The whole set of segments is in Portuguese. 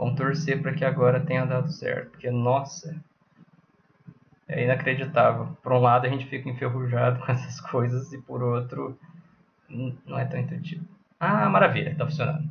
Vamos torcer para que agora tenha dado certo, porque, nossa, é inacreditável. Por um lado a gente fica enferrujado com essas coisas e por outro não é tão intuitivo. Ah, maravilha, tá funcionando.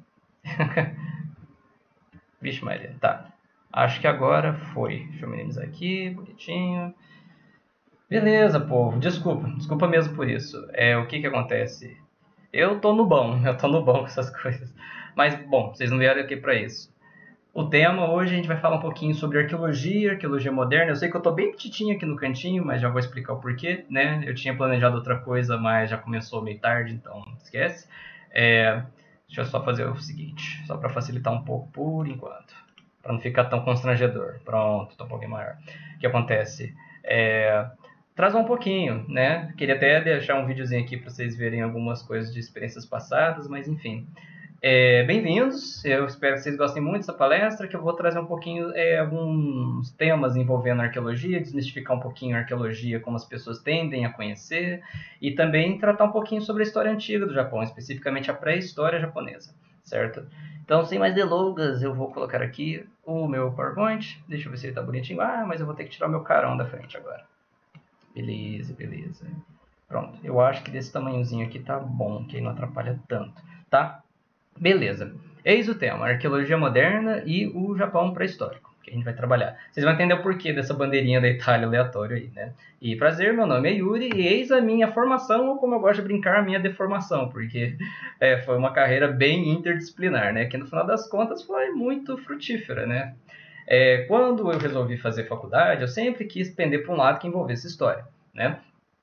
Vixe Maria, tá. Acho que agora foi. Deixa eu minimizar aqui, bonitinho. Beleza, povo. Desculpa mesmo por isso. O que acontece? Eu tô no bom com essas coisas. Mas, bom, vocês não vieram aqui pra isso. O tema hoje a gente vai falar um pouquinho sobre arqueologia moderna. Eu sei que eu tô bem petitinho aqui no cantinho, mas já vou explicar o porquê, né? Eu tinha planejado outra coisa, mas já começou meio tarde, então esquece. Deixa eu só fazer o seguinte, só para facilitar um pouco por enquanto, para não ficar tão constrangedor. Pronto, tô um pouquinho maior. O que acontece? Traz um pouquinho, né? Queria até deixar um videozinho aqui para vocês verem algumas coisas de experiências passadas, mas enfim. Bem-vindos, eu espero que vocês gostem muito dessa palestra, que eu vou trazer um pouquinho alguns temas envolvendo a arqueologia, desmistificar um pouquinho a arqueologia, como as pessoas tendem a conhecer, e também tratar um pouquinho sobre a história antiga do Japão, especificamente a pré-história japonesa, certo? Então, sem mais delongas, eu vou colocar aqui o meu PowerPoint, deixa eu ver se ele tá bonitinho. Mas eu vou ter que tirar o meu carão da frente agora. Beleza. Pronto, eu acho que desse tamanhozinho aqui tá bom, que aí não atrapalha tanto, tá? Beleza, eis o tema, arqueologia moderna e o Japão pré-histórico, que a gente vai trabalhar. Vocês vão entender o porquê dessa bandeirinha da Itália aleatório aí, né? E prazer, meu nome é Yuri e eis a minha formação, ou como eu gosto de brincar, a minha deformação, porque foi uma carreira bem interdisciplinar, né? Que no final das contas foi muito frutífera, né? Quando eu resolvi fazer faculdade, eu sempre quis pender para um lado que envolvesse história, né?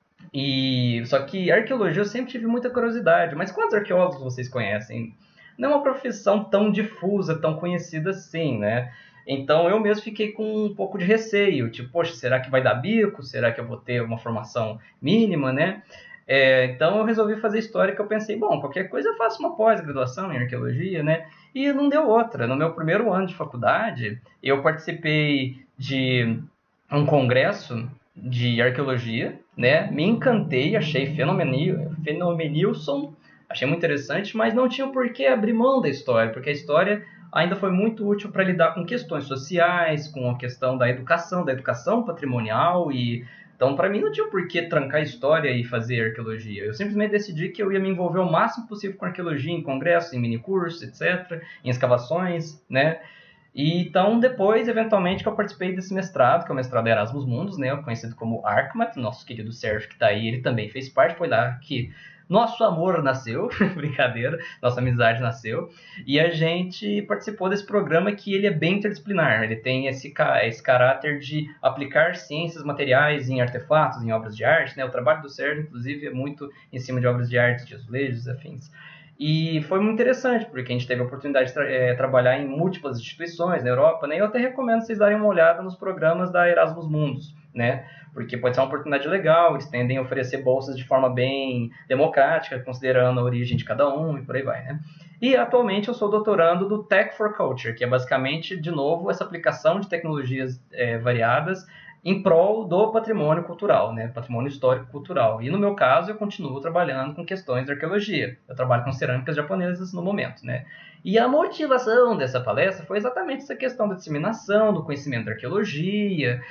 Só que arqueologia eu sempre tive muita curiosidade, mas quantos arqueólogos vocês conhecem? Não é uma profissão tão difusa, tão conhecida assim, né? Então eu mesmo fiquei com um pouco de receio, tipo, poxa, será que vai dar bico? Será que eu vou ter uma formação mínima, né? Então eu resolvi fazer história, que eu pensei, bom, qualquer coisa eu faço uma pós-graduação em arqueologia, né? E não deu outra. No meu primeiro ano de faculdade, eu participei de um congresso de arqueologia, né? Me encantei, achei fenomenilson, achei muito interessante, mas não tinha por que abrir mão da história, porque a história ainda foi muito útil para lidar com questões sociais, com a questão da educação patrimonial, então para mim não tinha por que trancar a história e fazer arqueologia. Eu simplesmente decidi que eu ia me envolver o máximo possível com arqueologia, em congressos, em minicursos, etc., em escavações, né? E então, depois, eventualmente, que eu participei desse mestrado, que é o mestrado Erasmus Mundus, né, conhecido como ARCMAT, nosso querido Sérgio que está aí, ele também fez parte, foi lá que nosso amor nasceu, brincadeira, nossa amizade nasceu, e a gente participou desse programa que ele é bem interdisciplinar, ele tem esse caráter de aplicar ciências materiais em artefatos, em obras de arte, né, o trabalho do Sérgio, inclusive, é muito em cima de obras de arte, de azulejos, afins. E foi muito interessante, porque a gente teve a oportunidade de trabalhar em múltiplas instituições na Europa, né? Eu até recomendo vocês darem uma olhada nos programas da Erasmus Mundus, né? Porque pode ser uma oportunidade legal, eles tendem a oferecer bolsas de forma bem democrática, considerando a origem de cada um e por aí vai, né? E atualmente eu sou doutorando do Tech for Culture, que é basicamente, de novo, essa aplicação de tecnologias variadas em prol do patrimônio cultural, né? Patrimônio histórico-cultural. E no meu caso, eu continuo trabalhando com questões de arqueologia. Eu trabalho com cerâmicas japonesas no momento, né? E a motivação dessa palestra foi exatamente essa questão da disseminação do conhecimento da arqueologia,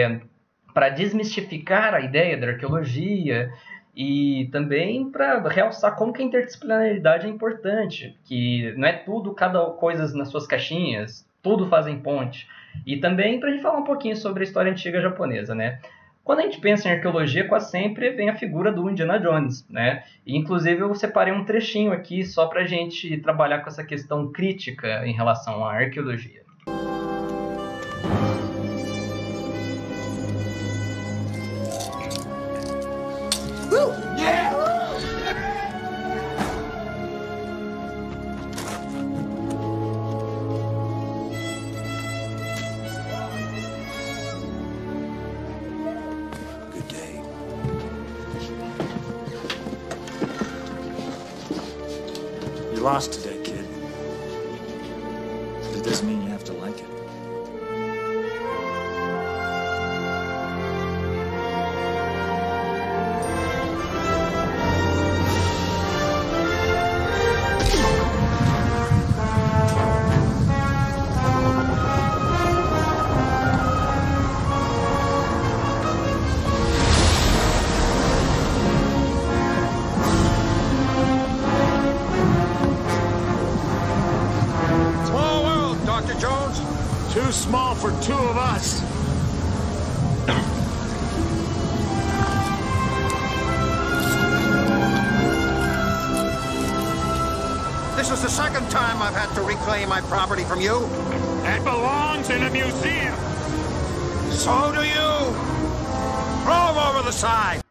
para desmistificar a ideia da arqueologia e também para realçar como que a interdisciplinaridade é importante, que não é tudo, cada coisa nas suas caixinhas, tudo fazem ponte. E também para a gente falar um pouquinho sobre a história antiga japonesa, né? Quando a gente pensa em arqueologia, quase sempre vem a figura do Indiana Jones, né? E, inclusive, eu separei um trechinho aqui só para a gente trabalhar com essa questão crítica em relação à arqueologia. You lost today, kid. But it doesn't mean you have to like it. Jones? Too small for two of us. This is the second time I've had to reclaim my property from you. That belongs in a museum. So do you. Throw 'em over the side.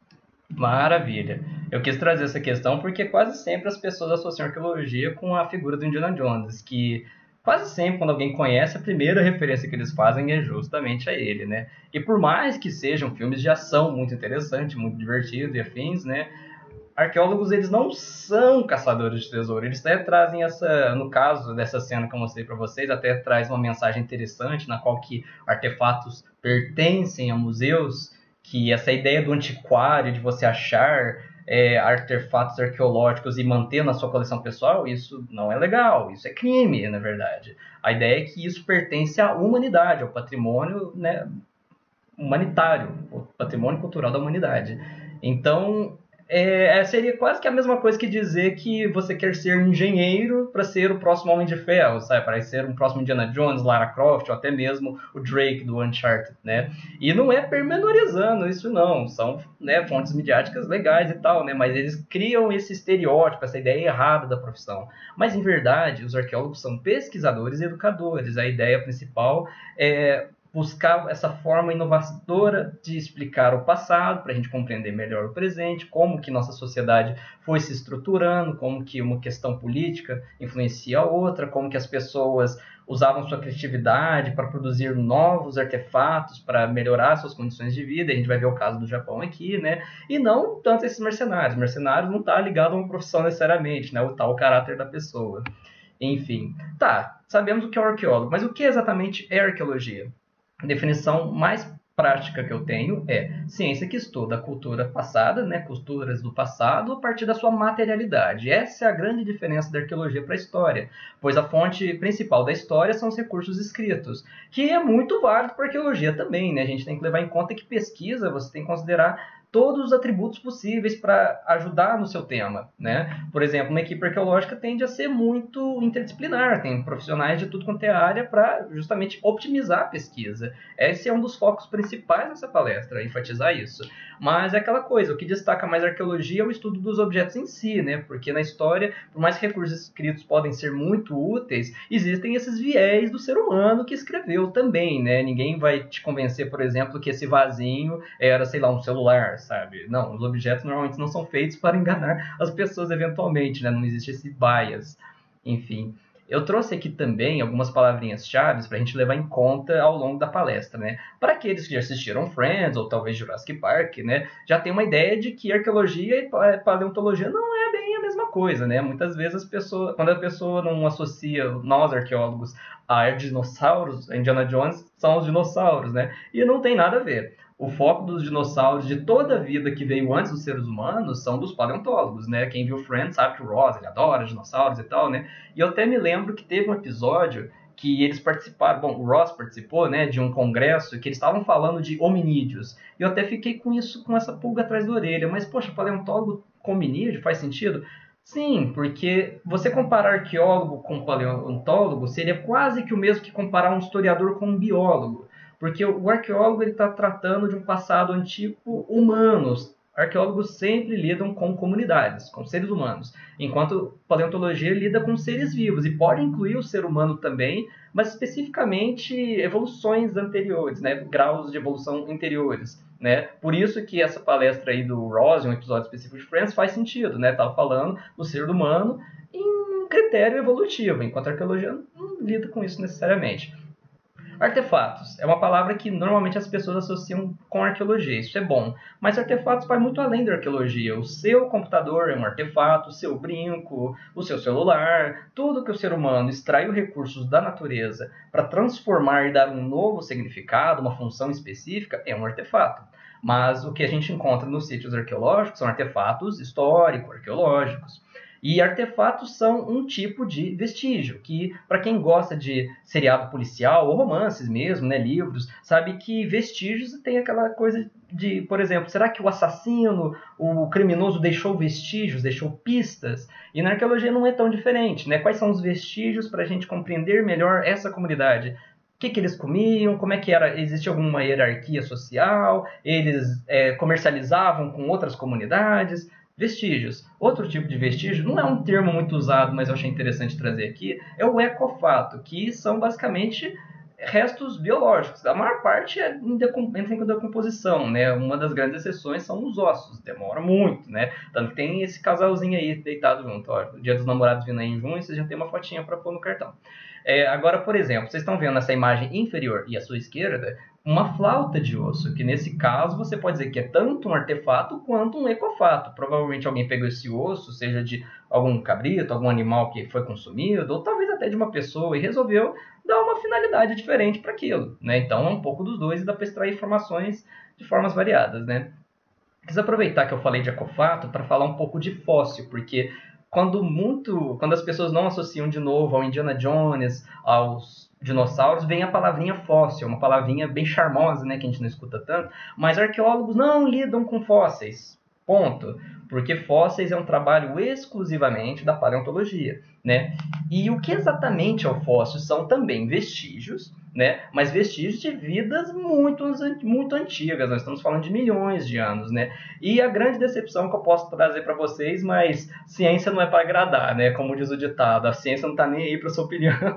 Maravilha. Eu quis trazer essa questão porque quase sempre as pessoas associam arqueologia com a figura do Indiana Jones, que quase sempre quando alguém conhece, a primeira referência que eles fazem é justamente a ele, né? E por mais que sejam filmes de ação muito interessantes, muito divertidos e afins, né? Arqueólogos, eles não são caçadores de tesouro, eles até trazem essa, no caso dessa cena que eu mostrei para vocês, até traz uma mensagem interessante na qual que artefatos pertencem a museus, que essa ideia do antiquário, de você achar artefatos arqueológicos e manter na sua coleção pessoal, isso não é legal, isso é crime, na verdade. A ideia é que isso pertence à humanidade, ao patrimônio, né, humanitário, o patrimônio cultural da humanidade. Então, seria quase que a mesma coisa que dizer que você quer ser engenheiro para ser o próximo Homem de Ferro, sabe? Para ser um próximo Indiana Jones, Lara Croft, ou até mesmo o Drake do Uncharted, né? E não é pormenorizando isso não, são, né, fontes midiáticas legais e tal, né? Mas eles criam esse estereótipo, essa ideia errada da profissão. Mas, em verdade, os arqueólogos são pesquisadores e educadores. A ideia principal é buscar essa forma inovadora de explicar o passado, para a gente compreender melhor o presente, como que nossa sociedade foi se estruturando, como que uma questão política influencia a outra, como que as pessoas usavam sua criatividade para produzir novos artefatos, para melhorar suas condições de vida. A gente vai ver o caso do Japão aqui, né? E não tanto esses mercenários. Mercenários não está ligado a uma profissão necessariamente, né? O tal caráter da pessoa. Enfim, tá, sabemos o que é um arqueólogo, mas o que exatamente é arqueologia? A definição mais prática que eu tenho é ciência que estuda a cultura passada, né, culturas do passado, a partir da sua materialidade. Essa é a grande diferença da arqueologia para a história, pois a fonte principal da história são os recursos escritos, que é muito válido para a arqueologia também, né? A gente tem que levar em conta que pesquisa, você tem que considerar todos os atributos possíveis para ajudar no seu tema, né? Por exemplo, uma equipe arqueológica tende a ser muito interdisciplinar, tem profissionais de tudo quanto é área para justamente optimizar a pesquisa. Esse é um dos focos principais dessa palestra, enfatizar isso. Mas é aquela coisa, o que destaca mais a arqueologia é o estudo dos objetos em si, né? Porque na história, por mais que recursos escritos podem ser muito úteis, existem esses viés do ser humano que escreveu também, né? Ninguém vai te convencer, por exemplo, que esse vasinho era, sei lá, um celular, sabe? Não, os objetos normalmente não são feitos para enganar as pessoas eventualmente, né? Não existe esse bias. Enfim, eu trouxe aqui também algumas palavrinhas-chave para a gente levar em conta ao longo da palestra, né? Para aqueles que já assistiram Friends ou talvez Jurassic Park, né? Já tem uma ideia de que arqueologia e paleontologia não é bem a mesma coisa, né? Muitas vezes quando a pessoa não associa nós arqueólogos a dinossauros, a Indiana Jones são os dinossauros, né? E não tem nada a ver. O foco dos dinossauros de toda a vida que veio antes dos seres humanos são dos paleontólogos, né? Quem viu Friends sabe que o Ross, ele adora dinossauros e tal, né? E eu até me lembro que teve um episódio que eles participaram, bom, o Ross participou, né, de um congresso que eles estavam falando de hominídeos. E eu até fiquei com isso, com essa pulga atrás da orelha. Mas, poxa, paleontólogo com hominídeo faz sentido? Sim, porque você comparar arqueólogo com paleontólogo seria quase que o mesmo que comparar um historiador com um biólogo. Porque o arqueólogo está tratando de um passado antigo humano. Arqueólogos sempre lidam com comunidades, com seres humanos, enquanto paleontologia lida com seres vivos, e pode incluir o ser humano também, mas especificamente evoluções anteriores, né? Graus de evolução anteriores. Né? Por isso que essa palestra aí do Ross, um episódio específico de Friends, faz sentido. Né? Estava falando do ser humano em critério evolutivo, enquanto a arqueologia não lida com isso necessariamente. Artefatos é uma palavra que normalmente as pessoas associam com arqueologia, isso é bom, mas artefatos vai muito além da arqueologia. O seu computador é um artefato, o seu brinco, o seu celular, tudo que o ser humano extraiu recursos da natureza para transformar e dar um novo significado, uma função específica, é um artefato. Mas o que a gente encontra nos sítios arqueológicos são artefatos históricos, arqueológicos. E artefatos são um tipo de vestígio, que para quem gosta de seriado policial ou romances mesmo, né, livros, sabe que vestígios tem aquela coisa de, por exemplo, será que o assassino, o criminoso deixou vestígios, deixou pistas? E na arqueologia não é tão diferente, né? Quais são os vestígios para a gente compreender melhor essa comunidade? O que eles comiam, como é que era, existia alguma hierarquia social, eles comercializavam com outras comunidades, vestígios. Outro tipo de vestígio, não é um termo muito usado, mas eu achei interessante trazer aqui, é o ecofato, que são basicamente restos biológicos. A maior parte entra em decomposição, né? Uma das grandes exceções são os ossos, demora muito, né? Tanto que tem esse casalzinho aí deitado junto, ó, o Dia dos Namorados vindo aí em junho, vocês já tem uma fotinha para pôr no cartão. Agora, por exemplo, vocês estão vendo essa imagem inferior e à sua esquerda, uma flauta de osso, que nesse caso você pode dizer que é tanto um artefato quanto um ecofato. Provavelmente alguém pegou esse osso, seja de algum cabrito, algum animal que foi consumido, ou talvez até de uma pessoa, e resolveu dar uma finalidade diferente para aquilo, né? Então é um pouco dos dois e dá para extrair informações de formas variadas, né? Quis aproveitar que eu falei de ecofato para falar um pouco de fóssil, porque quando as pessoas não associam de novo ao Indiana Jones, aos dinossauros, vem a palavrinha fóssil, uma palavrinha bem charmosa, né, que a gente não escuta tanto, mas arqueólogos não lidam com fósseis, ponto, porque fósseis é um trabalho exclusivamente da paleontologia, né? E o que exatamente é o fóssil? São também vestígios, né? Mas vestígios de vidas muito antigas, nós estamos falando de milhões de anos, né? E a grande decepção que eu posso trazer para vocês, mas ciência não é para agradar, né? Como diz o ditado, a ciência não está nem aí para sua opinião.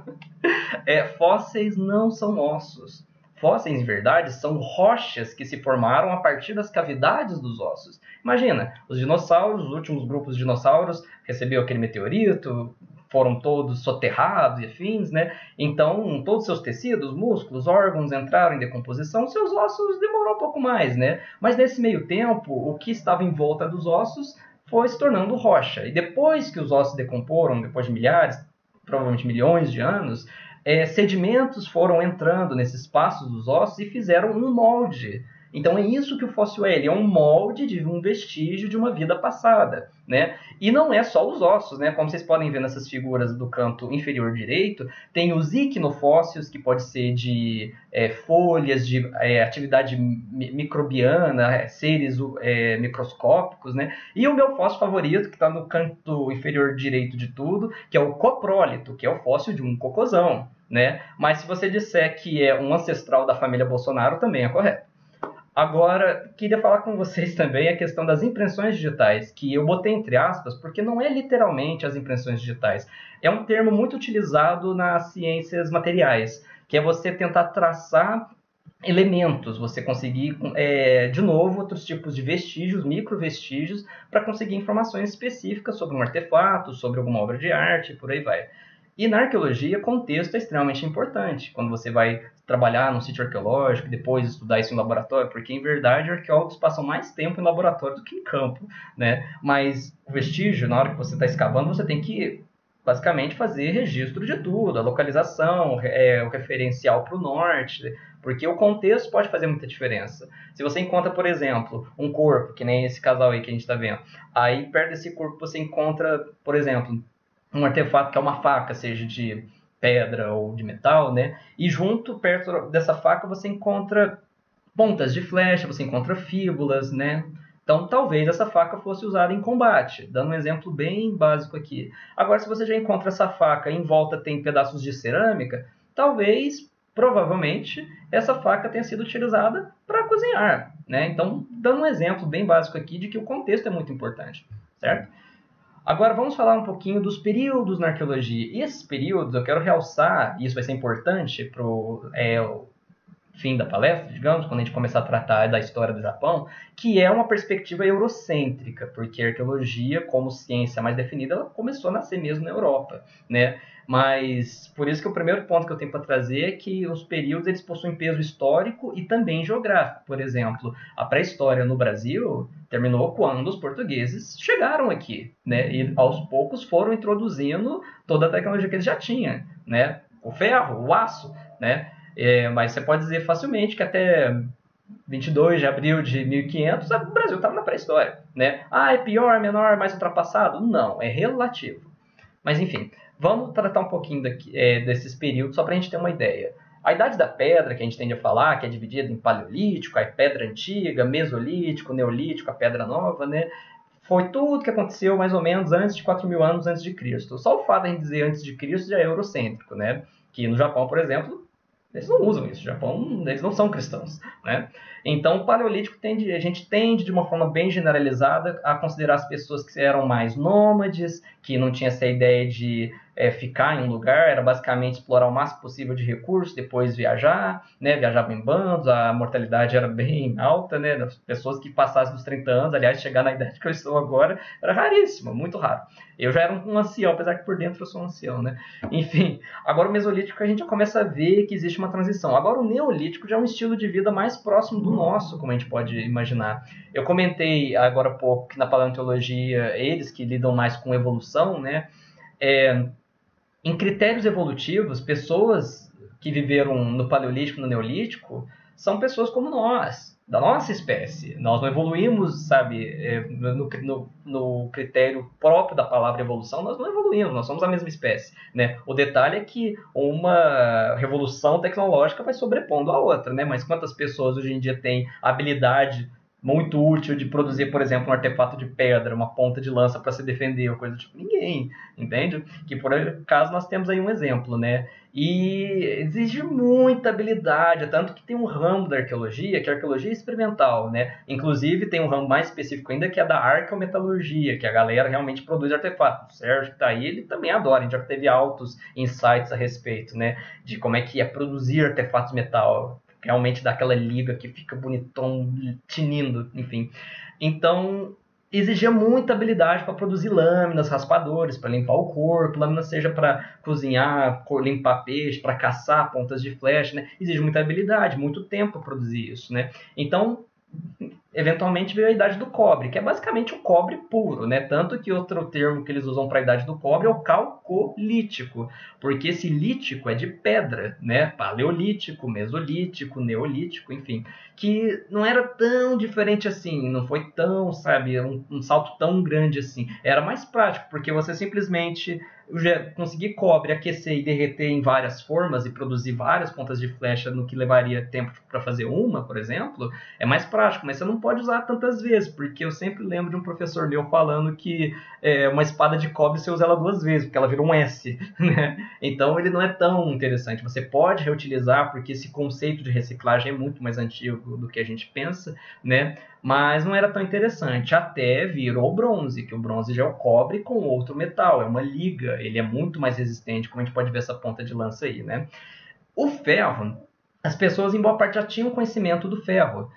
Fósseis não são ossos. Fósseis, em verdade, são rochas que se formaram a partir das cavidades dos ossos. Imagina, os dinossauros, os últimos grupos de dinossauros, receberam aquele meteorito, foram todos soterrados e afins, né? Então, todos os seus tecidos, músculos, órgãos entraram em decomposição, seus ossos demorou um pouco mais, né? Mas nesse meio tempo, o que estava em volta dos ossos foi se tornando rocha. E depois que os ossos decomporam, depois de milhares, provavelmente milhões de anos, sedimentos foram entrando nesses espaços dos ossos e fizeram um molde. Então é isso que o fóssil é, ele é um molde de um vestígio de uma vida passada, né? E não é só os ossos, né? Como vocês podem ver nessas figuras do canto inferior direito, tem os icnofósseis, que pode ser de folhas, de atividade microbiana, seres microscópicos, né? E o meu fóssil favorito, que está no canto inferior direito de tudo, que é o coprólito, que é o fóssil de um cocôzão, né? Mas se você disser que é um ancestral da família Bolsonaro, também é correto. Agora, queria falar com vocês também a questão das impressões digitais, que eu botei entre aspas, porque não é literalmente as impressões digitais. É um termo muito utilizado nas ciências materiais, que é você tentar traçar elementos, você conseguir, de novo, outros tipos de vestígios, microvestígios, para conseguir informações específicas sobre um artefato, sobre alguma obra de arte, por aí vai. E na arqueologia, contexto é extremamente importante. Quando você vai trabalhar num sítio arqueológico, depois estudar isso em laboratório, porque, em verdade, arqueólogos passam mais tempo em laboratório do que em campo, né? Mas o vestígio, na hora que você está escavando, você tem que, basicamente, fazer registro de tudo, a localização, o referencial para o norte, porque o contexto pode fazer muita diferença. Se você encontra, por exemplo, um corpo, que nem esse casal aí que a gente está vendo, aí perto desse corpo você encontra, por exemplo, um artefato que é uma faca, seja de pedra ou de metal, né? E junto, perto dessa faca, você encontra pontas de flecha, você encontra fíbulas, né? Então, talvez essa faca fosse usada em combate, dando um exemplo bem básico aqui. Agora, se você já encontra essa faca e em volta tem pedaços de cerâmica, talvez, provavelmente, essa faca tenha sido utilizada para cozinhar, né? Então, dando um exemplo bem básico aqui de que o contexto é muito importante, certo? Agora vamos falar um pouquinho dos períodos na arqueologia. E esses períodos eu quero realçar, e isso vai ser importante para o fim da palestra, digamos, quando a gente começar a tratar da história do Japão, que é uma perspectiva eurocêntrica, porque a arqueologia, como ciência mais definida, ela começou a nascer mesmo na Europa, né? Mas por isso que o primeiro ponto que eu tenho para trazer é que os períodos eles possuem peso histórico e também geográfico. Por exemplo, a pré-história no Brasil terminou quando os portugueses chegaram aqui, né? E aos poucos foram introduzindo toda a tecnologia que eles já tinham, né? O ferro, o aço, né? Mas você pode dizer facilmente que até 22 de abril de 1500, o Brasil estava na pré-história, né? Ah, é pior, menor, mais ultrapassado? Não, é relativo. Mas enfim, vamos tratar um pouquinho desses períodos só para a gente ter uma ideia. A Idade da Pedra, que a gente tende a falar, que é dividida em Paleolítico, a Pedra Antiga, Mesolítico, Neolítico, a Pedra Nova, né? Foi tudo que aconteceu mais ou menos antes de 4.000 anos antes de Cristo. Só o fato de a gente dizer antes de Cristo já é eurocêntrico, né? Que no Japão, por exemplo, eles não usam isso. No Japão, eles não são cristãos, né? Então, o Paleolítico a gente tende, de uma forma bem generalizada, a considerar as pessoas que eram mais nômades, que não tinha essa ideia de ficar em um lugar, era basicamente explorar o máximo possível de recursos, depois viajar, né? Viajavam em bandos, a mortalidade era bem alta, né? Das pessoas que passassem dos 30 anos, aliás, chegar na idade que eu estou agora, era raríssimo, muito raro. Eu já era um ancião, apesar que por dentro eu sou um ancião, né? Enfim, agora o Mesolítico a gente já começa a ver que existe uma transição. Agora o Neolítico já é um estilo de vida mais próximo do nosso, como a gente pode imaginar. Eu comentei agora há pouco que na paleontologia, eles que lidam mais com evolução, né? Em critérios evolutivos, pessoas que viveram no Paleolítico e no Neolítico são pessoas como nós, da nossa espécie. Nós não evoluímos, sabe, no critério próprio da palavra evolução, nós não evoluímos, nós somos a mesma espécie, né? O detalhe é que uma revolução tecnológica vai sobrepondo a outra, né? Mas quantas pessoas hoje em dia têm habilidade muito útil de produzir, por exemplo, um artefato de pedra, uma ponta de lança para se defender, ou coisa do tipo? Ninguém, entende? Que por acaso nós temos aí um exemplo, né? E exige muita habilidade, tanto que tem um ramo da arqueologia, que é a arqueologia experimental, né? Inclusive tem um ramo mais específico ainda, que é da arqueometalurgia, que a galera realmente produz artefatos. O Sérgio que tá aí, ele também adora, a gente já teve altos insights a respeito, né? De como é que é produzir artefatos de metal, realmente dá aquela liga que fica bonitão, tinindo, enfim. Então, exigia muita habilidade para produzir lâminas, raspadores, para limpar o corpo, lâminas seja para cozinhar, limpar peixe, para caçar pontas de flecha, né? Exige muita habilidade, muito tempo para produzir isso, né? Então, eventualmente veio a idade do cobre, que é basicamente o cobre puro, né? Tanto que outro termo que eles usam para a idade do cobre é o calcolítico, porque esse lítico é de pedra, né? Paleolítico, mesolítico, neolítico, enfim, que não era tão diferente assim, não foi tão, sabe, um salto tão grande assim. Era mais prático, porque você simplesmente conseguir cobre, aquecer e derreter em várias formas e produzir várias pontas de flecha no que levaria tempo para fazer uma, por exemplo, é mais prático, mas você não pode usar tantas vezes, porque eu sempre lembro de um professor meu falando que uma espada de cobre você usa ela 2 vezes, porque ela vira um S, né? Então ele não é tão interessante. Você pode reutilizar, porque esse conceito de reciclagem é muito mais antigo do que a gente pensa, né? Mas não era tão interessante, até virou o bronze, que o bronze já é o cobre com outro metal, é uma liga, ele é muito mais resistente, como a gente pode ver essa ponta de lança aí, né? O ferro, as pessoas em boa parte já tinham conhecimento do ferro,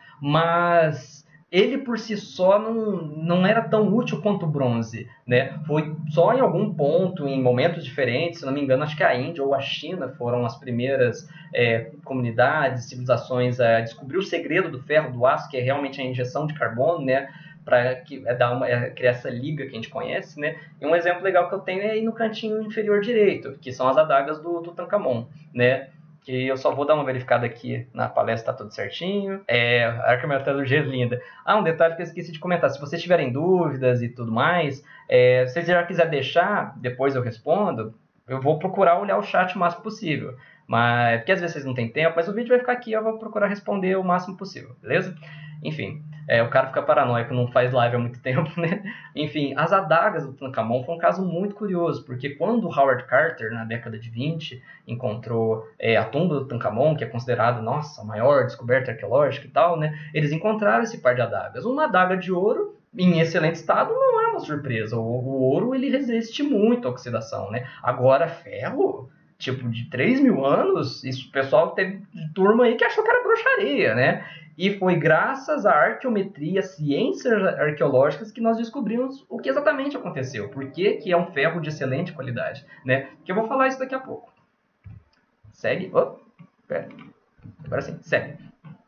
mas ele por si só não era tão útil quanto o bronze, né? Foi só em algum ponto, em momentos diferentes, se não me engano, acho que a Índia ou a China foram as primeiras comunidades, civilizações a descobrir o segredo do ferro, do aço, que é realmente a injeção de carbono, né? Para criar essa liga que a gente conhece, né? E um exemplo legal que eu tenho é aí no cantinho inferior direito, que são as adagas do Tutankhamon, né? Que eu só vou dar uma verificada aqui na palestra, tá tudo certinho. A arqueometalurgia é linda. Um detalhe que eu esqueci de comentar, se vocês tiverem dúvidas e tudo mais, se vocês já quiserem deixar, depois eu respondo, eu vou procurar olhar o chat o máximo possível. Mas, porque às vezes vocês não têm tempo, mas o vídeo vai ficar aqui, eu vou procurar responder o máximo possível, beleza? Enfim, o cara fica paranoico, não faz live há muito tempo, né? Enfim, as adagas do Tutankhamon foi um caso muito curioso, porque quando Howard Carter, na década de 20, encontrou a tumba do Tutankhamon, que é considerada, nossa, a maior descoberta arqueológica e tal, né? Eles encontraram esse par de adagas. Uma adaga de ouro, em excelente estado, não é uma surpresa. O ouro, ele resiste muito à oxidação, né? Agora, ferro, tipo, de 3.000 anos, isso, o pessoal teve turma aí que achou que era bruxaria, né? E foi graças à arqueometria, ciências arqueológicas, que nós descobrimos o que exatamente aconteceu. Por que é um ferro de excelente qualidade, né? Que eu vou falar isso daqui a pouco. Segue. Pera. Agora sim, segue.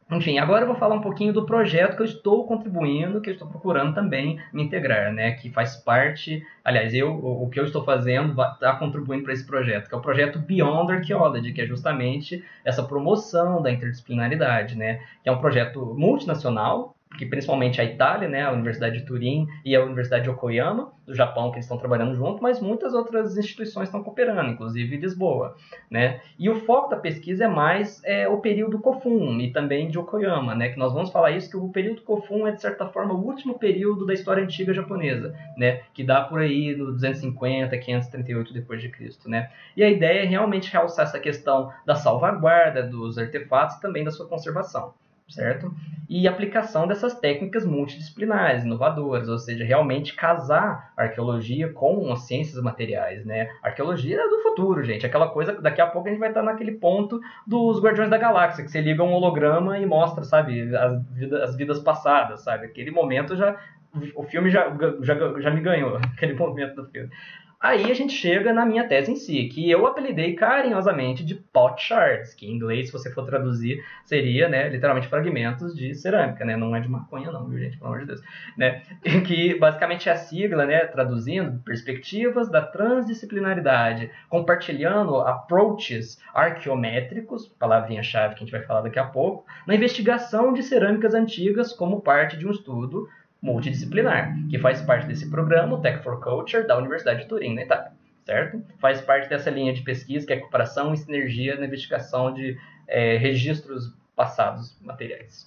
Enfim, agora eu vou falar um pouquinho do projeto que eu estou contribuindo, que eu estou procurando também me integrar, né? Que faz parte, aliás, o que eu estou fazendo está contribuindo para esse projeto, que é o projeto Beyond Archaeology, que é justamente essa promoção da interdisciplinaridade, né? Que é um projeto multinacional, que principalmente a Itália, né, a Universidade de Turim e a Universidade de Yokoyama, do Japão, que eles estão trabalhando junto, mas muitas outras instituições estão cooperando, inclusive Lisboa, né? E o foco da pesquisa é mais o período Kofun e também de Yokoyama, né? Que nós vamos falar isso, que o período Kofun é, de certa forma, o último período da história antiga japonesa, né? Que dá por aí no 250, 538 depois de Cristo, né? E a ideia é realmente realçar essa questão da salvaguarda dos artefatos e também da sua conservação, certo? E aplicação dessas técnicas multidisciplinares, inovadoras, ou seja, realmente casar a arqueologia com as ciências materiais, né? A arqueologia é do futuro, gente, aquela coisa, daqui a pouco a gente vai estar naquele ponto dos Guardiões da Galáxia, que você liga um holograma e mostra, sabe, as vidas passadas, sabe? Aquele momento o filme já me ganhou, aquele momento do filme. Aí a gente chega na minha tese em si, que eu apelidei carinhosamente de pot shards, que em inglês, se você for traduzir, seria, né, literalmente fragmentos de cerâmica, né? Não é de maconha não, viu, gente? Pelo amor de Deus. Né? Que basicamente é a sigla, né, traduzindo, perspectivas da transdisciplinaridade, compartilhando approaches arqueométricos, palavrinha-chave que a gente vai falar daqui a pouco, na investigação de cerâmicas antigas como parte de um estudo multidisciplinar, que faz parte desse programa, o Tech for Culture, da Universidade de Turim, na Itália, certo? Faz parte dessa linha de pesquisa, que é cooperação e sinergia na investigação de registros passados materiais.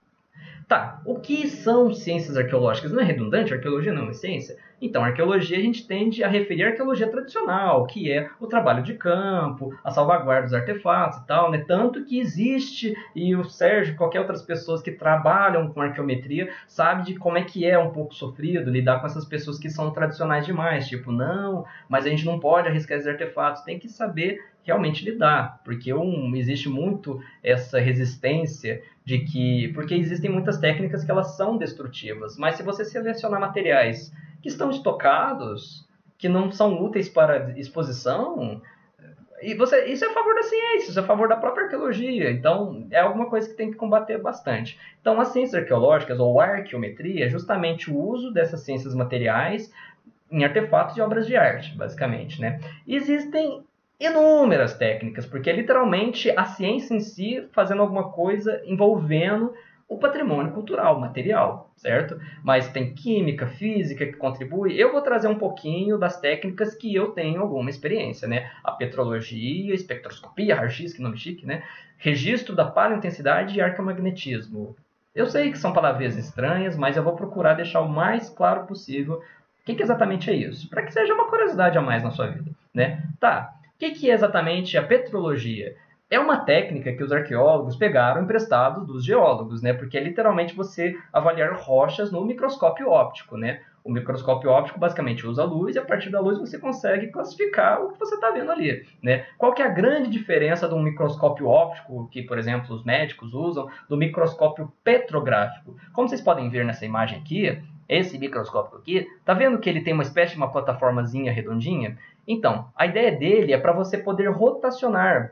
Tá, o que são ciências arqueológicas? Não é redundante? Arqueologia não é ciência? Então, a arqueologia a gente tende a referir à arqueologia tradicional, que é o trabalho de campo, a salvaguarda dos artefatos e tal, né? Tanto que existe, e o Sérgio e qualquer outras pessoas que trabalham com arqueometria sabe de como é que é um pouco sofrido lidar com essas pessoas que são tradicionais demais, tipo, não, mas a gente não pode arriscar esses artefatos, tem que saber realmente lidar, porque existe muito essa resistência porque existem muitas técnicas que elas são destrutivas, mas se você selecionar materiais que estão estocados, que não são úteis para exposição, isso é a favor da ciência, isso é a favor da própria arqueologia, então é alguma coisa que tem que combater bastante. Então as ciências arqueológicas, ou arqueometria, é justamente o uso dessas ciências materiais em artefatos e obras de arte, basicamente, né? Existem inúmeras técnicas, porque é literalmente a ciência em si fazendo alguma coisa envolvendo o patrimônio cultural, material, certo? Mas tem química, física que contribui. Eu vou trazer um pouquinho das técnicas que eu tenho alguma experiência, né? A petrologia, espectroscopia, raio-x, que nome chique, né? Registro da paleointensidade e arqueomagnetismo. Eu sei que são palavras estranhas, mas eu vou procurar deixar o mais claro possível o que exatamente é isso, para que seja uma curiosidade a mais na sua vida, né? Tá. O que é exatamente a petrologia? É uma técnica que os arqueólogos pegaram emprestado dos geólogos, né? Porque é literalmente você avaliar rochas no microscópio óptico, né? O microscópio óptico basicamente usa a luz e a partir da luz você consegue classificar o que você está vendo ali, né? Qual que é a grande diferença de um microscópio óptico, que, por exemplo, os médicos usam, do microscópio petrográfico? Como vocês podem ver nessa imagem aqui, esse microscópio aqui, tá vendo que ele tem uma espécie de uma plataformazinha redondinha? Então, a ideia dele é para você poder rotacionar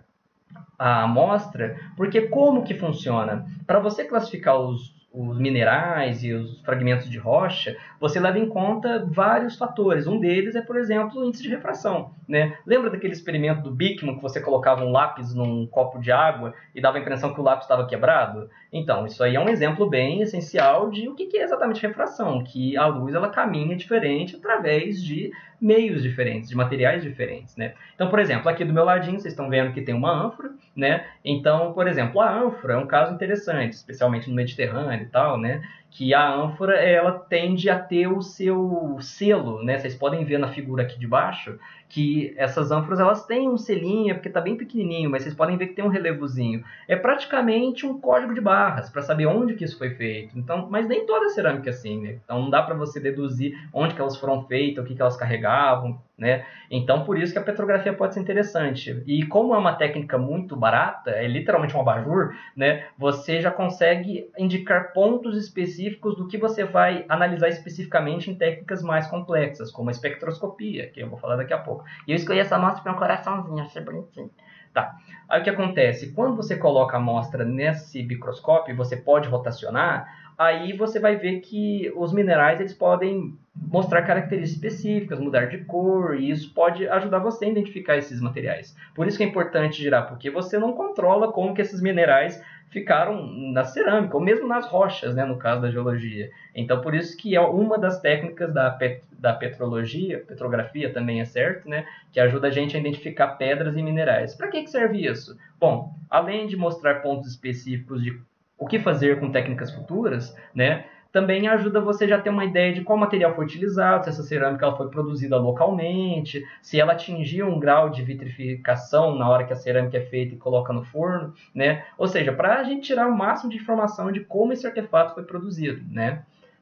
a amostra, porque como que funciona? Para você classificar os minerais e os fragmentos de rocha, você leva em conta vários fatores. Um deles é, por exemplo, o índice de refração, né? Lembra daquele experimento do Bickman que você colocava um lápis num copo de água e dava a impressão que o lápis estava quebrado? Então, isso aí é um exemplo bem essencial de o que é exatamente refração, que a luz ela caminha diferente através de meios diferentes, de materiais diferentes, né? Então, por exemplo, aqui do meu ladinho, vocês estão vendo que tem uma ânfora, né? Então, por exemplo, a ânfora é um caso interessante, especialmente no Mediterrâneo e tal, né? Que a ânfora, ela tende a ter o seu selo, né? Vocês podem ver na figura aqui de baixo que essas ânforas, elas têm um selinho, porque está bem pequenininho, mas vocês podem ver que tem um relevozinho. É praticamente um código de barras, para saber onde que isso foi feito. Então, mas nem toda cerâmica é assim, né? Então não dá para você deduzir onde que elas foram feitas, o que elas carregavam, né? Então, por isso que a petrografia pode ser interessante. E como é uma técnica muito barata, é literalmente um abajur, né? Você já consegue indicar pontos específicos do que você vai analisar especificamente em técnicas mais complexas, como a espectroscopia, que eu vou falar daqui a pouco. E eu escolhi essa amostra para um coraçãozinho, achei bonitinho. Tá. Aí o que acontece? Quando você coloca a amostra nesse microscópio, você pode rotacionar, aí você vai ver que os minerais eles podem mostrar características específicas, mudar de cor, e isso pode ajudar você a identificar esses materiais. Por isso que é importante girar, porque você não controla como que esses minerais ficaram na cerâmica, ou mesmo nas rochas, né, no caso da geologia. Então, por isso que é uma das técnicas da petrologia, petrografia também é certo, né, que ajuda a gente a identificar pedras e minerais. Para que serve isso? Bom, além de mostrar pontos específicos de o que fazer com técnicas futuras, né, também ajuda você já ter uma ideia de qual material foi utilizado, se essa cerâmica ela foi produzida localmente, se ela atingiu um grau de vitrificação na hora que a cerâmica é feita e coloca no forno, né? Ou seja, para a gente tirar o máximo de informação de como esse artefato foi produzido, né?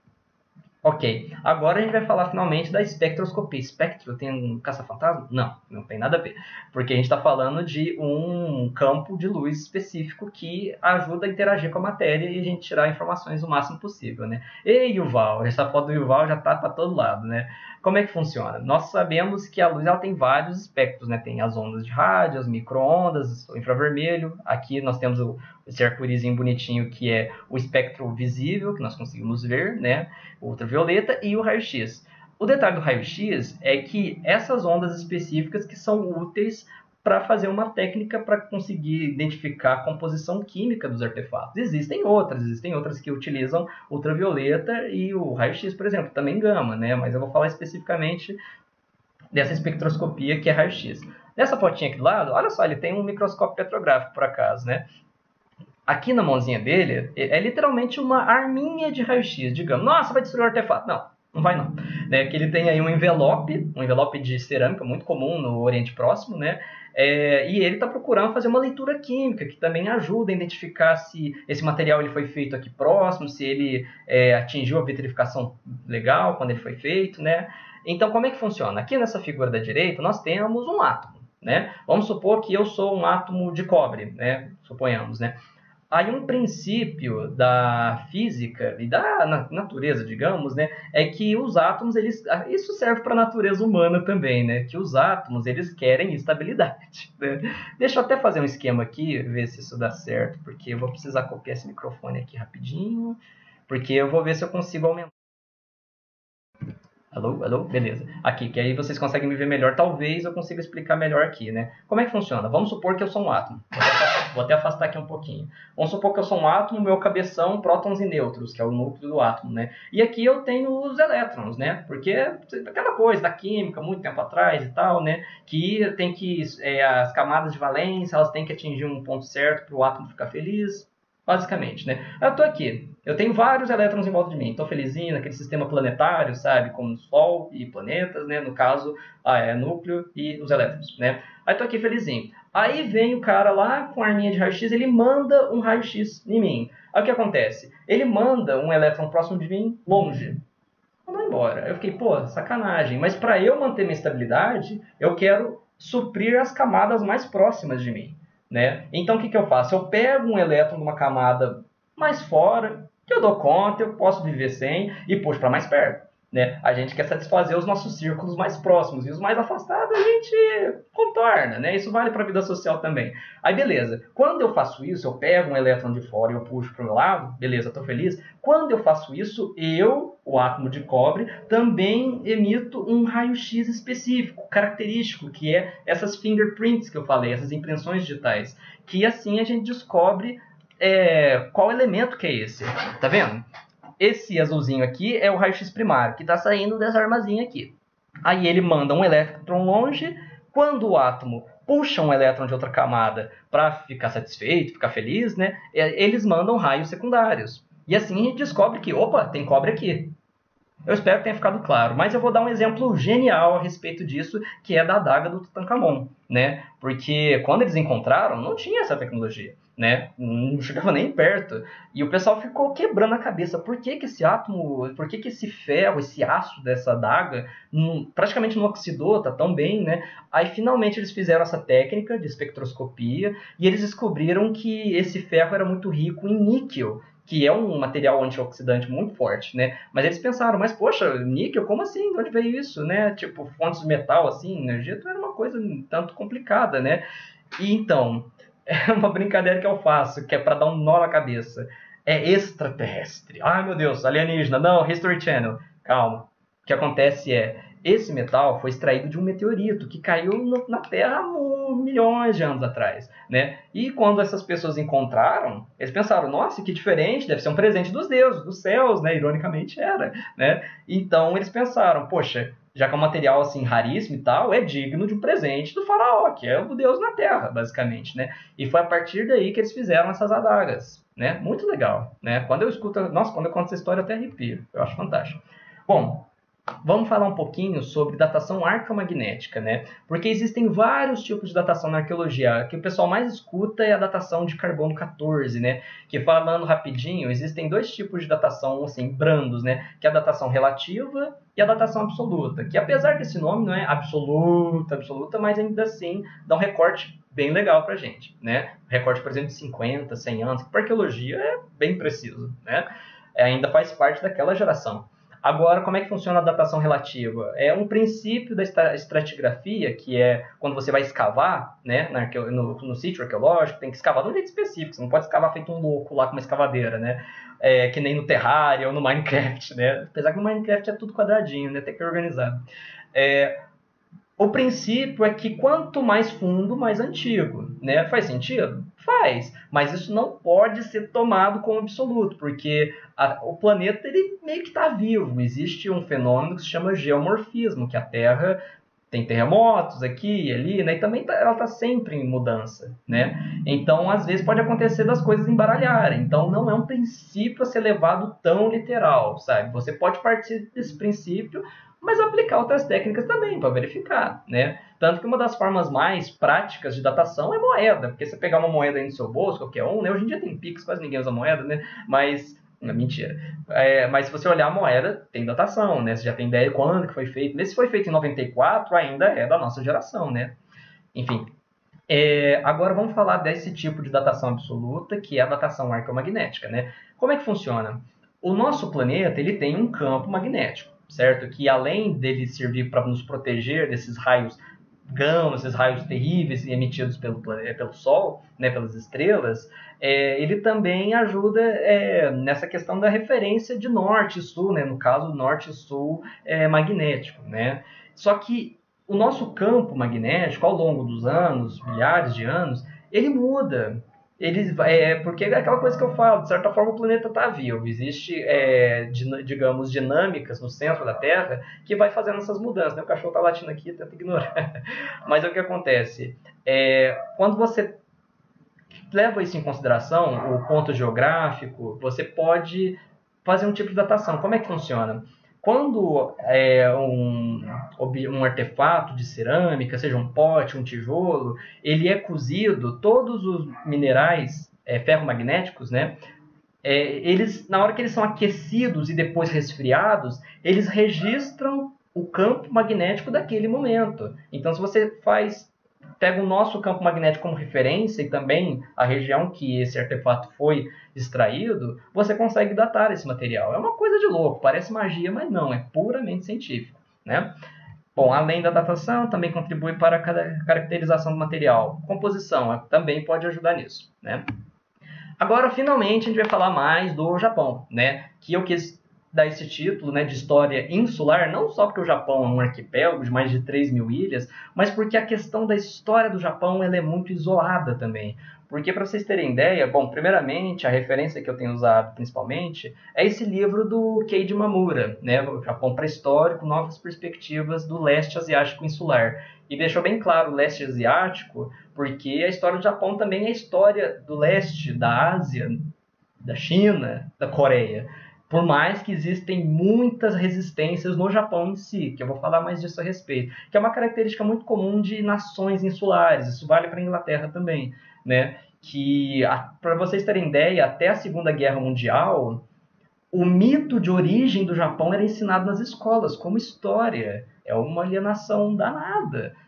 Ok, agora a gente vai falar finalmente da espectroscopia. Espectro tem um caça-fantasma? Não, não tem nada a ver. Porque a gente está falando de um campo de luz específico que ajuda a interagir com a matéria e a gente tirar informações o máximo possível, né? E Yuval, essa foto do Yuval já está para todo lado, né? Como é que funciona? Nós sabemos que a luz ela tem vários espectros, né? Tem as ondas de rádio, as micro-ondas, o infravermelho. Aqui nós temos esse arco-írisinho bonitinho que é o espectro visível, que nós conseguimos ver, né? O ultravioleta e o raio-x. O detalhe do raio-x é que essas ondas específicas que são úteis para fazer uma técnica para conseguir identificar a composição química dos artefatos. Existem outras que utilizam ultravioleta e o raio-x, por exemplo, também gama, né? Mas eu vou falar especificamente dessa espectroscopia que é raio-x. Nessa fotinha aqui do lado, olha só, ele tem um microscópio petrográfico, por acaso, né? Aqui na mãozinha dele é literalmente uma arminha de raio-x, digamos. Nossa, vai destruir o artefato. Não, não vai não. Né? Que ele tem aí um envelope de cerâmica muito comum no Oriente Próximo, né? E ele está procurando fazer uma leitura química, que também ajuda a identificar se esse material ele foi feito aqui próximo, se ele atingiu a vitrificação legal quando ele foi feito, né? Então, como é que funciona? Aqui nessa figura da direita, nós temos um átomo, né? Vamos supor que eu sou um átomo de cobre, né? Suponhamos, né? Aí um princípio da física e da natureza, digamos, né, é que os átomos, isso serve para a natureza humana também, né, que os átomos, eles querem estabilidade. Né? Deixa eu até fazer um esquema aqui, ver se isso dá certo, porque eu vou precisar copiar esse microfone aqui rapidinho, porque eu vou ver se eu consigo aumentar. Alô, alô, beleza. Aqui, que aí vocês conseguem me ver melhor. Talvez eu consiga explicar melhor aqui, né? Como é que funciona? Vamos supor que eu sou um átomo. Vou até afastar aqui um pouquinho. Vamos supor que eu sou um átomo, meu cabeção, prótons e nêutrons, que é o núcleo do átomo, né? E aqui eu tenho os elétrons, né? Porque aquela coisa da química, muito tempo atrás e tal, né? Que tem que... as camadas de valência, elas têm que atingir um ponto certo para o átomo ficar feliz. Basicamente, né? Eu estou aqui, eu tenho vários elétrons em volta de mim, estou felizinho naquele sistema planetário, sabe? Como o Sol e planetas, né? No caso, núcleo e os elétrons, né? Aí estou aqui felizinho. Aí vem o cara lá com a arminha de raio-x, ele manda um raio-x em mim. Aí o que acontece? Ele manda um elétron próximo de mim longe. Mandou embora. Eu fiquei, pô, sacanagem. Mas para eu manter minha estabilidade, eu quero suprir as camadas mais próximas de mim. Né? Então o que eu faço? Eu pego um elétron de uma camada mais fora, que eu dou conta, eu posso viver sem, e puxo para mais perto. Né? A gente quer satisfazer os nossos círculos mais próximos, e os mais afastados a gente contorna. Né? Isso vale para a vida social também. Aí beleza, quando eu faço isso, eu pego um elétron de fora e eu puxo para o meu lado, beleza, estou feliz. Quando eu faço isso, eu, o átomo de cobre, também emito um raio-x específico, característico, que é essas fingerprints que eu falei, essas impressões digitais, que assim a gente descobre qual elemento que é esse. Tá vendo? Esse azulzinho aqui é o raio-x primário, que está saindo dessa armazinha aqui. Aí ele manda um elétron longe. Quando o átomo puxa um elétron de outra camada para ficar satisfeito, ficar feliz, né, eles mandam raios secundários. E assim a gente descobre que, opa, tem cobre aqui. Eu espero que tenha ficado claro, mas eu vou dar um exemplo genial a respeito disso, que é da adaga do Tutankhamon, né? Porque quando eles encontraram, não tinha essa tecnologia, né? Não chegava nem perto. E o pessoal ficou quebrando a cabeça. Por que esse átomo, por que esse ferro, esse aço dessa adaga praticamente não oxidou, tá tão bem, né? Aí finalmente eles fizeram essa técnica de espectroscopia e eles descobriram que esse ferro era muito rico em níquel, que é um material antioxidante muito forte, né? Mas eles pensaram, mas poxa, níquel, como assim? De onde veio isso, né? Tipo, fontes de metal, assim, energia, era uma coisa um tanto complicada, né? E então, é uma brincadeira que eu faço, que é para dar um nó na cabeça. É extraterrestre. Ai, meu Deus, alienígena. Não, History Channel. Calma. O que acontece é, esse metal foi extraído de um meteorito que caiu na Terra há milhões de anos atrás, né? E quando essas pessoas encontraram, eles pensaram, nossa, que diferente, deve ser um presente dos deuses, dos céus, né? Ironicamente era, né? Então eles pensaram, poxa, já que é um material assim raríssimo e tal, é digno de um presente do faraó, que é o deus na Terra, basicamente, né? E foi a partir daí que eles fizeram essas adagas, né? Muito legal, né? Quando eu escuto, nossa, quando eu conto essa história eu até arrepio, eu acho fantástico. Bom, vamos falar um pouquinho sobre datação arqueomagnética, né? Porque existem vários tipos de datação na arqueologia. A que o pessoal mais escuta é a datação de carbono 14, né? Que, falando rapidinho, existem dois tipos de datação assim brandos, né? Que é a datação relativa e a datação absoluta. Que, apesar desse nome não é absoluta, mas ainda assim dá um recorte bem legal pra gente, né? Recorte, por exemplo, de 50, 100 anos, que para arqueologia é bem preciso, né? Ainda faz parte daquela geração. Agora, como é que funciona a datação relativa? É um princípio da estratigrafia, que é quando você vai escavar, né, no sítio arqueológico, tem que escavar de um jeito específico, você não pode escavar feito um louco lá com uma escavadeira, né? Que nem no Terraria ou no Minecraft, né? Apesar que no Minecraft é tudo quadradinho, né? Tem que organizar. O princípio é que quanto mais fundo, mais antigo, né? Faz sentido? Faz, mas isso não pode ser tomado como absoluto, porque o planeta ele meio que está vivo. Existe um fenômeno que se chama geomorfismo, que a Terra tem terremotos aqui e ali, né? E também ela está sempre em mudança, né? Então, às vezes pode acontecer das coisas embaralharem. Então, não é um princípio a ser levado tão literal, sabe? Você pode partir desse princípio, mas aplicar outras técnicas também para verificar, né? Tanto que uma das formas mais práticas de datação é moeda, porque você pegar uma moeda aí no seu bolso, qualquer um, né? Hoje em dia tem Pix, quase ninguém usa moeda, né? Mas, mentira. Mas se você olhar a moeda, tem datação, né? Você já tem ideia de quando que foi feito. Mas se foi feito em 94, ainda é da nossa geração, né? Enfim. Agora vamos falar desse tipo de datação absoluta, que é a datação arqueomagnética, né? Como é que funciona? O nosso planeta, ele tem um campo magnético, certo? Que além dele servir para nos proteger desses raios gama, esses raios terríveis emitidos pelo Sol, né, pelas estrelas, ele também ajuda nessa questão da referência de norte e sul, né, no caso norte e sul magnético, né? Só que o nosso campo magnético, ao longo dos anos, milhares de anos, ele muda. Porque é aquela coisa que eu falo, de certa forma o planeta está vivo, existe, digamos, dinâmicas no centro da Terra que vai fazendo essas mudanças, né? O cachorro está latindo aqui, tenta ignorar. Mas o que acontece? Quando você leva isso em consideração, o ponto geográfico, você pode fazer um tipo de datação. Como é que funciona? Quando um artefato de cerâmica, seja um pote, um tijolo, ele é cozido, todos os minerais ferromagnéticos, né, na hora que eles são aquecidos e depois resfriados, eles registram o campo magnético daquele momento. Então, se você pega o nosso campo magnético como referência e também a região que esse artefato foi extraído, você consegue datar esse material. É uma coisa de louco, parece magia, mas não, é puramente científico, né? Bom, além da datação, também contribui para a caracterização do material. Composição também pode ajudar nisso, né? Agora, finalmente, a gente vai falar mais do Japão, né? Que eu quis dar esse título, né, de história insular, não só porque o Japão é um arquipélago de mais de 3.000 ilhas, mas porque a questão da história do Japão ela é muito isolada também. Porque, para vocês terem ideia, bom, primeiramente, a referência que eu tenho usado principalmente é esse livro do Keiji Mamura, né, o Japão pré-histórico, novas perspectivas do leste asiático insular. E deixou bem claro o leste asiático, porque a história do Japão também é a história do leste, da Ásia, da China, da Coreia. Por mais que existem muitas resistências no Japão em si, que eu vou falar mais disso a respeito, que é uma característica muito comum de nações insulares, isso vale para a Inglaterra também, né? Que, para vocês terem ideia, até a Segunda Guerra Mundial, o mito de origem do Japão era ensinado nas escolas, como história. É uma alienação danada,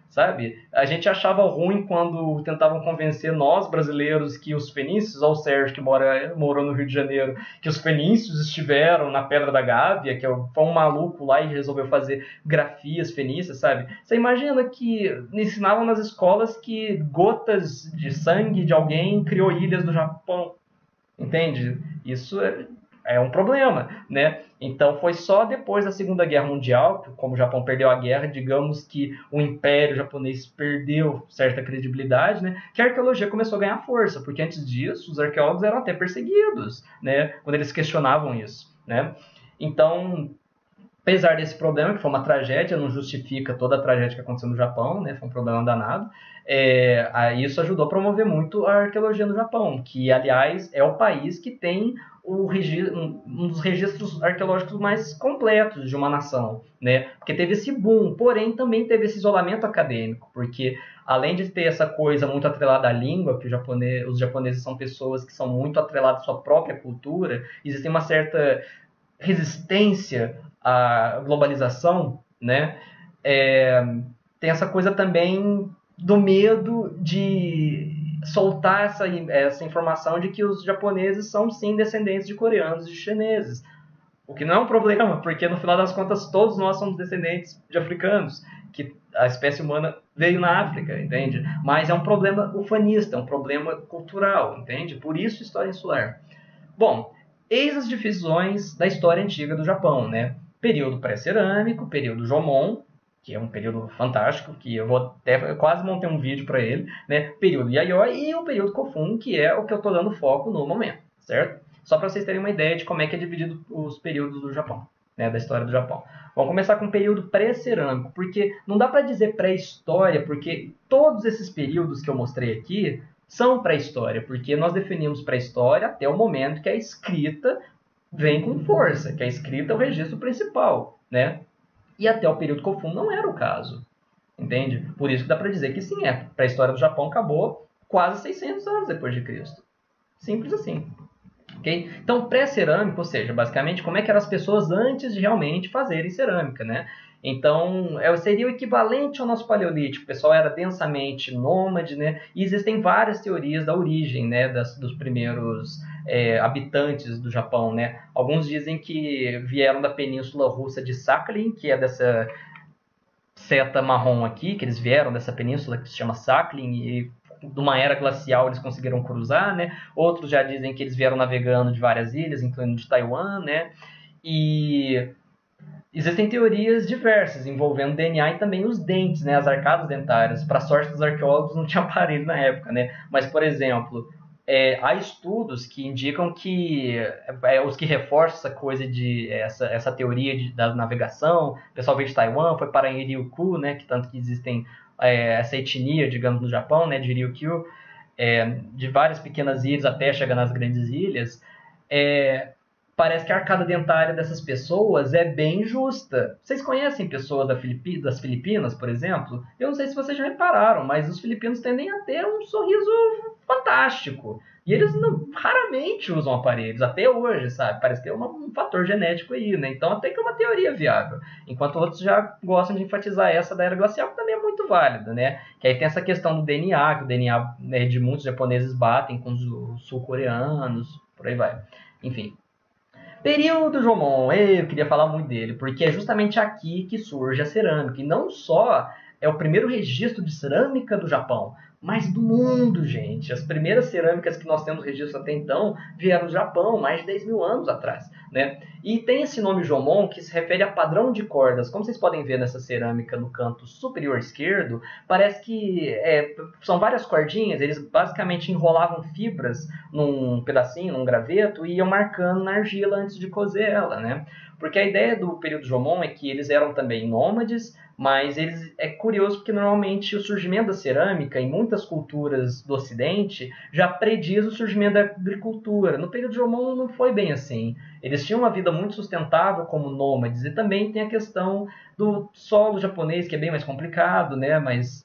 sabe? A gente achava ruim quando tentavam convencer nós, brasileiros, que os fenícios, ou o Sérgio, que morou no Rio de Janeiro, que os fenícios estiveram na Pedra da Gávea, que foi um maluco lá e resolveu fazer grafias fenícias, sabe? Você imagina que ensinavam nas escolas que gotas de sangue de alguém criou ilhas do Japão, entende? Isso é um problema, né? Então foi só depois da Segunda Guerra Mundial, como o Japão perdeu a guerra, digamos que o Império Japonês perdeu certa credibilidade, né? Que a arqueologia começou a ganhar força, porque antes disso os arqueólogos eram até perseguidos, né? Quando eles questionavam isso, né? Então, apesar desse problema, que foi uma tragédia, não justifica toda a tragédia que aconteceu no Japão, né? Foi um problema danado. Isso ajudou a promover muito a arqueologia no Japão, que, aliás, é o país que tem um dos registros arqueológicos mais completos de uma nação, né? Porque teve esse boom, porém também teve esse isolamento acadêmico, porque além de ter essa coisa muito atrelada à língua, que os japoneses são pessoas que são muito atreladas à sua própria cultura, existe uma certa resistência à globalização, né? Tem essa coisa também do medo de soltar essa informação de que os japoneses são sim descendentes de coreanos e de chineses. O que não é um problema, porque no final das contas todos nós somos descendentes de africanos, que a espécie humana veio na África, entende? Mas é um problema ufanista, é um problema cultural, entende? Por isso história insular. Bom, eis as divisões da história antiga do Japão, né? Período pré-cerâmico, período Jomon, que é um período fantástico, que eu quase montei um vídeo para ele, né? Período Yayoi e o período Kofun, que é o que eu estou dando foco no momento, certo? Só para vocês terem uma ideia de como é que é dividido os períodos do Japão, né? Da história do Japão. Vamos começar com o período pré-cerâmico, porque não dá para dizer pré-história, porque todos esses períodos que eu mostrei aqui são pré-história, porque nós definimos pré-história até o momento que a escrita vem com força, que a escrita é o registro principal, né? E até o período Kofun não era o caso, entende? Por isso que dá para dizer que sim, a pré-história do Japão acabou quase 600 anos depois de Cristo. Simples assim. Okay? Então, pré-cerâmico, ou seja, basicamente como é que eram as pessoas antes de realmente fazerem cerâmica, né? Então, seria o equivalente ao nosso paleolítico. O pessoal era densamente nômade, né? E existem várias teorias da origem, né? Dos primeiros habitantes do Japão, né? Alguns dizem que vieram da península russa de Sakhalin, que é dessa seta marrom aqui, que eles vieram dessa península que se chama Sakhalin, e de uma era glacial eles conseguiram cruzar, né? Outros já dizem que eles vieram navegando de várias ilhas, incluindo de Taiwan, né? E existem teorias diversas envolvendo DNA e também os dentes, né? As arcadas dentárias. Para sorte dos arqueólogos não tinha aparelho na época, né? Mas, por exemplo, há estudos que indicam que os que reforçam essa coisa de essa teoria da navegação. O pessoal veio de Taiwan, foi para Ryukyu, né? Que tanto que existem essa etnia, digamos, no Japão, né? De Ryukyu, de várias pequenas ilhas até chegar nas grandes ilhas. Parece que a arcada dentária dessas pessoas é bem justa. Vocês conhecem pessoas das Filipinas, por exemplo? Eu não sei se vocês já repararam, mas os filipinos tendem a ter um sorriso fantástico. E eles raramente usam aparelhos, até hoje, sabe? Parece que é um fator genético aí, né? Então até que é uma teoria viável. Enquanto outros já gostam de enfatizar essa da era glacial, que também é muito válida, né? Que aí tem essa questão do DNA, que o DNA de muitos japoneses batem com os sul-coreanos, por aí vai. Enfim. Período Jomon, eu queria falar muito dele, porque é justamente aqui que surge a cerâmica. E não só é o primeiro registro de cerâmica do Japão, mas do mundo, gente. As primeiras cerâmicas que nós temos registro até então vieram do Japão, mais de 10 mil anos atrás, né? E tem esse nome Jomon que se refere a padrão de cordas. Como vocês podem ver nessa cerâmica no canto superior esquerdo, parece que são várias cordinhas. Eles basicamente enrolavam fibras num pedacinho, num graveto, e iam marcando na argila antes de cozer ela, né? Porque a ideia do período Jomon é que eles eram também nômades, mas é curioso porque normalmente o surgimento da cerâmica em muitas culturas do Ocidente já prediz o surgimento da agricultura. No período Jomon não foi bem assim. Eles tinham uma vida muito sustentável como nômades, e também tem a questão do solo japonês, que é bem mais complicado, né? Mas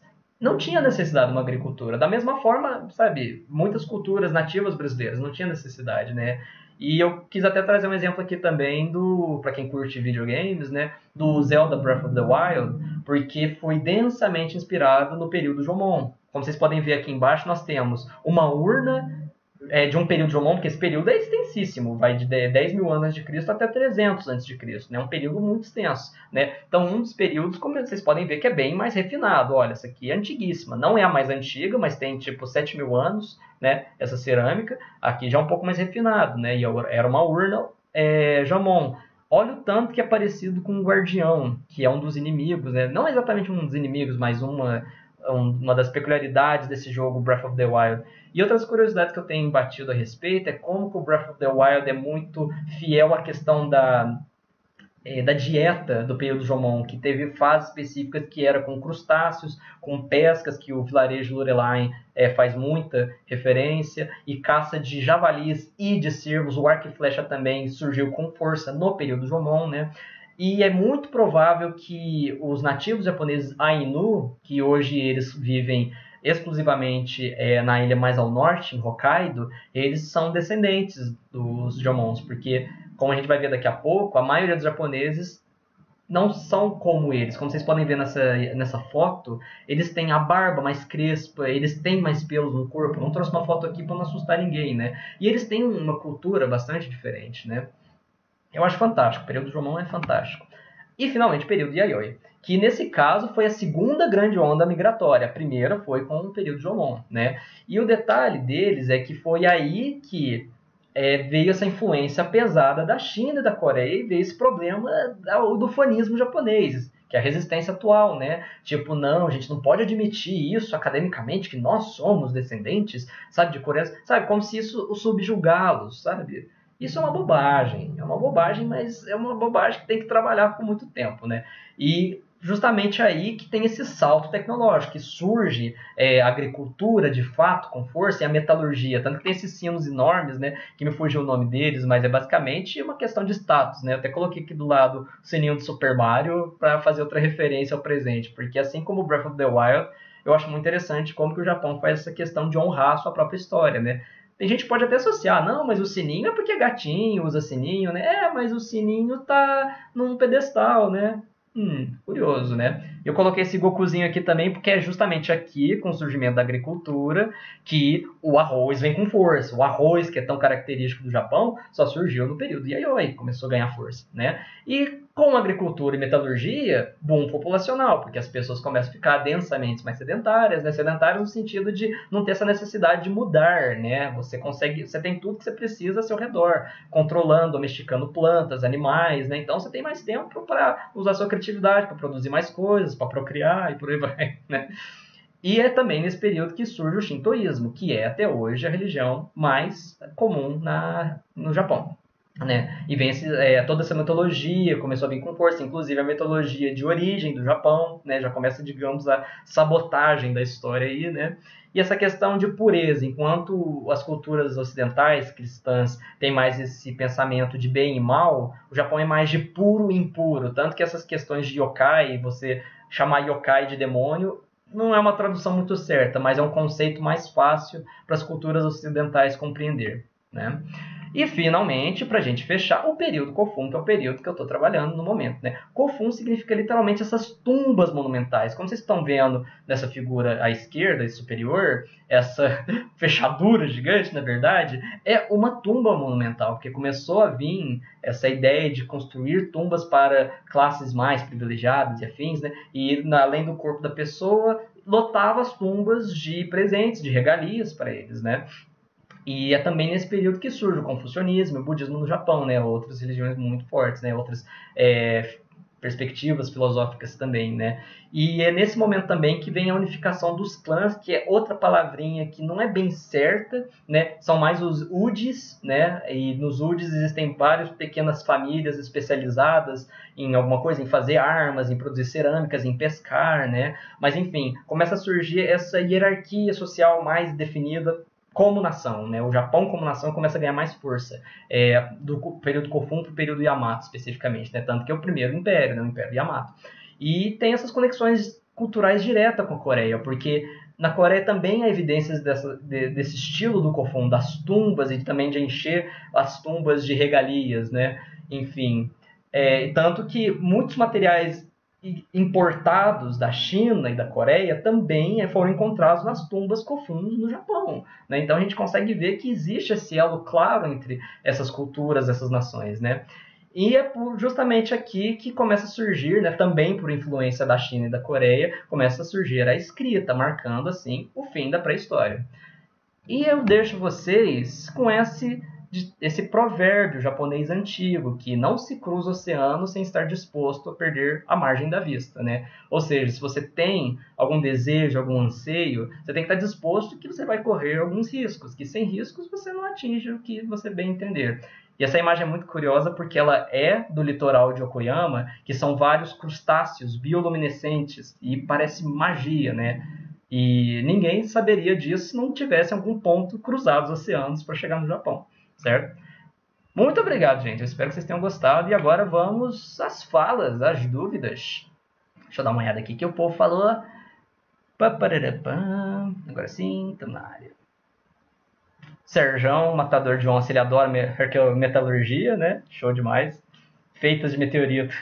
não tinha necessidade de uma agricultura. Da mesma forma, sabe, muitas culturas nativas brasileiras não tinha necessidade, né? E eu quis até trazer um exemplo aqui também para quem curte videogames, né, do Zelda Breath of the Wild, porque foi densamente inspirado no período Jomon. Como vocês podem ver aqui embaixo, nós temos uma urna de um período Jomon, porque esse período é extensíssimo, vai de 10 mil anos a.C. até 300 a.C., né? Um período muito extenso, né? Então, um dos períodos, como vocês podem ver, que é bem mais refinado. Olha, essa aqui é antiguíssima, não é a mais antiga, mas tem tipo 7 mil anos, né? Essa cerâmica, aqui já é um pouco mais refinado, né? E era uma urna Jomon. Olha o tanto que é parecido com o Guardião, que é um dos inimigos, né? Não exatamente um dos inimigos, mas uma das peculiaridades desse jogo, Breath of the Wild. E outras curiosidades que eu tenho batido a respeito é como que o Breath of the Wild é muito fiel à questão da dieta do período Jomon, que teve fases específicas que era com crustáceos, com pescas, que o vilarejo Lorelai faz muita referência, e caça de javalis e de cervos. O arco e flecha também surgiu com força no período Jomon, né? E é muito provável que os nativos japoneses Ainu, que hoje eles vivem exclusivamente na ilha mais ao norte, em Hokkaido, eles são descendentes dos Jomons, porque, como a gente vai ver daqui a pouco, a maioria dos japoneses não são como eles. Como vocês podem ver nessa foto, eles têm a barba mais crespa, eles têm mais pelos no corpo. Não trouxe uma foto aqui para não assustar ninguém, né? E eles têm uma cultura bastante diferente, né? Eu acho fantástico, o período Jomon é fantástico. E, finalmente, o período Yayoi, que nesse caso foi a segunda grande onda migratória. A primeira foi com o período Jomon, né? E o detalhe deles é que foi aí que veio essa influência pesada da China e da Coreia, e veio esse problema do fanismo japonês, que é a resistência atual, né? Tipo, não, a gente não pode admitir isso academicamente, que nós somos descendentes, sabe, de coreanos, sabe, como se isso subjugá-los, sabe? Isso é uma bobagem, mas é uma bobagem que tem que trabalhar por muito tempo, né? E justamente aí que tem esse salto tecnológico, que surge a agricultura de fato com força e a metalurgia, tanto que tem esses sinos enormes, né, que me fugiu o nome deles, mas é basicamente uma questão de status, né? Eu até coloquei aqui do lado o sininho do Super Mario para fazer outra referência ao presente, porque assim como o Breath of the Wild, eu acho muito interessante como que o Japão faz essa questão de honrar a sua própria história, né? Tem gente que pode até associar, não, mas o sininho é porque gatinho usa sininho, né? Mas o sininho tá num pedestal, né? Curioso, né? Eu coloquei esse Gokuzinho aqui também porque é justamente aqui, com o surgimento da agricultura, que o arroz vem com força. O arroz, que é tão característico do Japão, só surgiu no período Yayoi, começou a ganhar força, né? E com agricultura e metalurgia, boom populacional, porque as pessoas começam a ficar densamente mais sedentárias, né? Sedentárias no sentido de não ter essa necessidade de mudar, né? Você tem tudo que você precisa ao seu redor, controlando, domesticando plantas, animais, né? Então você tem mais tempo para usar sua criatividade, para produzir mais coisas, para procriar e por aí vai, né? E é também nesse período que surge o Shintoísmo, que é até hoje a religião mais comum no Japão, né? E vem toda essa mitologia, começou a vir com força, inclusive a mitologia de origem do Japão, né? Já começa, digamos, a sabotagem da história aí, né? E essa questão de pureza, enquanto as culturas ocidentais, cristãs, têm mais esse pensamento de bem e mal, o Japão é mais de puro e impuro, tanto que essas questões de yokai, você chamar yokai de demônio, não é uma tradução muito certa, mas é um conceito mais fácil para as culturas ocidentais compreender, né? E, finalmente, para a gente fechar, o período Kofun, que é o período que eu estou trabalhando no momento, né? Kofun significa literalmente essas tumbas monumentais. Como vocês estão vendo nessa figura à esquerda e superior, essa fechadura gigante, na verdade, é uma tumba monumental, porque começou a vir essa ideia de construir tumbas para classes mais privilegiadas e afins, né? E, além do corpo da pessoa, lotava as tumbas de presentes, de regalias para eles, né? E é também nesse período que surge o confucionismo, o budismo no Japão, né? Outras religiões muito fortes, né? Outras perspectivas filosóficas também, né? E é nesse momento também que vem a unificação dos clãs, que é outra palavrinha que não é bem certa, né? São mais os udis, né? E nos udis existem várias pequenas famílias especializadas em alguma coisa, em fazer armas, em produzir cerâmicas, em pescar, né? Mas enfim, começa a surgir essa hierarquia social mais definida como nação, né? O Japão como nação começa a ganhar mais força do período Kofun para o período Yamato, especificamente, né? Tanto que é o primeiro império, né? O Império Yamato. E tem essas conexões culturais direta com a Coreia, porque na Coreia também há evidências desse estilo do Kofun, das tumbas e também de encher as tumbas de regalias, né? Enfim, tanto que muitos materiais importados da China e da Coreia também foram encontrados nas tumbas Kofuns no Japão, né? Então a gente consegue ver que existe esse elo claro entre essas culturas, essas nações, né? E é justamente aqui que começa a surgir, né, também por influência da China e da Coreia, começa a surgir a escrita, marcando assim o fim da pré-história. E eu deixo vocês com esse provérbio japonês antigo, que não se cruza o oceano sem estar disposto a perder a margem da vista, né? Ou seja, se você tem algum desejo, algum anseio, você tem que estar disposto que você vai correr alguns riscos, que sem riscos você não atinge o que você bem entender. E essa imagem é muito curiosa porque ela é do litoral de Okayama, que são vários crustáceos bioluminescentes, e parece magia, né? E ninguém saberia disso se não tivesse algum ponto cruzado os oceanos para chegar no Japão, certo? Muito obrigado, gente. Eu espero que vocês tenham gostado. E agora vamos às falas, às dúvidas. Deixa eu dar uma olhada aqui que o povo falou. Agora sim, estamos na área. Serjão, matador de onça, ele adora metalurgia, né? Show demais. Feitas de meteorito.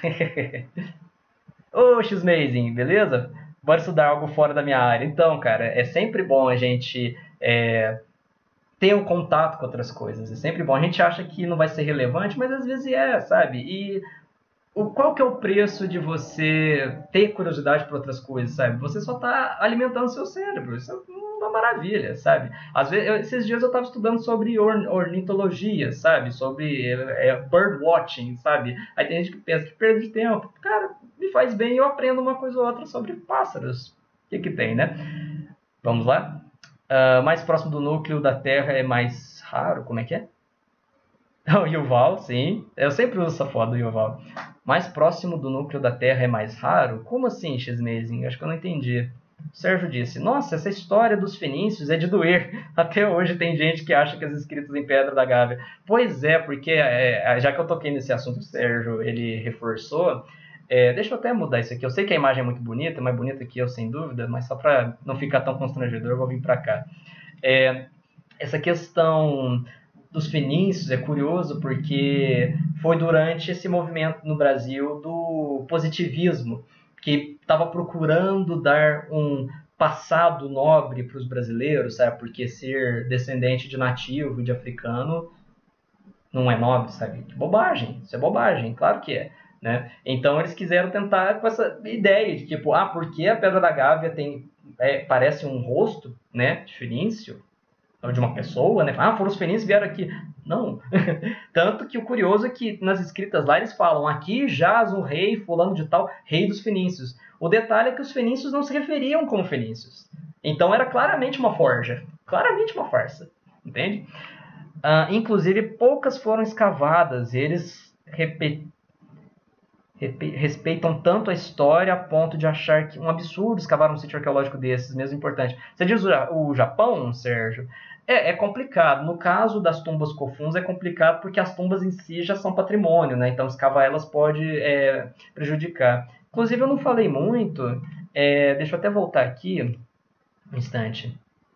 Ô, X-Mazing, beleza? Bora estudar algo fora da minha área. Então, cara, é sempre bom a gente ter um contato com outras coisas. É sempre bom. A gente acha que não vai ser relevante, mas às vezes sabe? E qual que é o preço de você ter curiosidade por outras coisas, sabe? Você só está alimentando seu cérebro. Isso é uma maravilha, sabe? Às vezes, esses dias eu estava estudando sobre ornitologia, sabe? Sobre birdwatching, sabe? Aí tem gente que pensa que perda de tempo. Cara, me faz bem, eu aprendo uma coisa ou outra sobre pássaros. O que tem, né? Vamos lá? Mais próximo do núcleo da Terra é mais raro, como é que é? O Yuval, sim. Eu sempre uso essa foto do Yuval. Mais próximo do núcleo da Terra é mais raro? Como assim, X-Mazing? Acho que eu não entendi. O Sérgio disse, nossa, essa história dos fenícios é de doer. Até hoje tem gente que acha que as escritas em Pedra da Gávea. Pois é, porque já que eu toquei nesse assunto, o Sérgio ele reforçou. Deixa eu até mudar isso aqui. Eu sei que a imagem é muito bonita, mais bonita que eu, sem dúvida, mas só para não ficar tão constrangedor, eu vou vir para cá. Essa questão dos fenícios é curioso porque foi durante esse movimento no Brasil do positivismo, que estava procurando dar um passado nobre para os brasileiros, sabe? Porque ser descendente de nativo e de africano não é nobre, sabe? Que bobagem, isso é bobagem, claro que é. Né? Então eles quiseram tentar com essa ideia de tipo, porque a Pedra da Gávea parece um rosto, né, de fenício, de uma pessoa, né? Foram os fenícios que vieram aqui. Não. Tanto que o curioso é que nas escritas lá eles falam, aqui jaz um rei fulano de tal, rei dos fenícios. O detalhe é que os fenícios não se referiam como fenícios. Então era claramente uma forja, claramente uma farsa, entende? Inclusive poucas foram escavadas, eles respeitam tanto a história a ponto de achar que um absurdo escavar um sítio arqueológico desses, mesmo importante. Você diz o Japão, Sérgio? É complicado. No caso das tumbas Kofuns é complicado porque as tumbas em si já são patrimônio, né? Então escavar elas pode prejudicar. Inclusive eu não falei muito, deixa eu até voltar aqui um instante.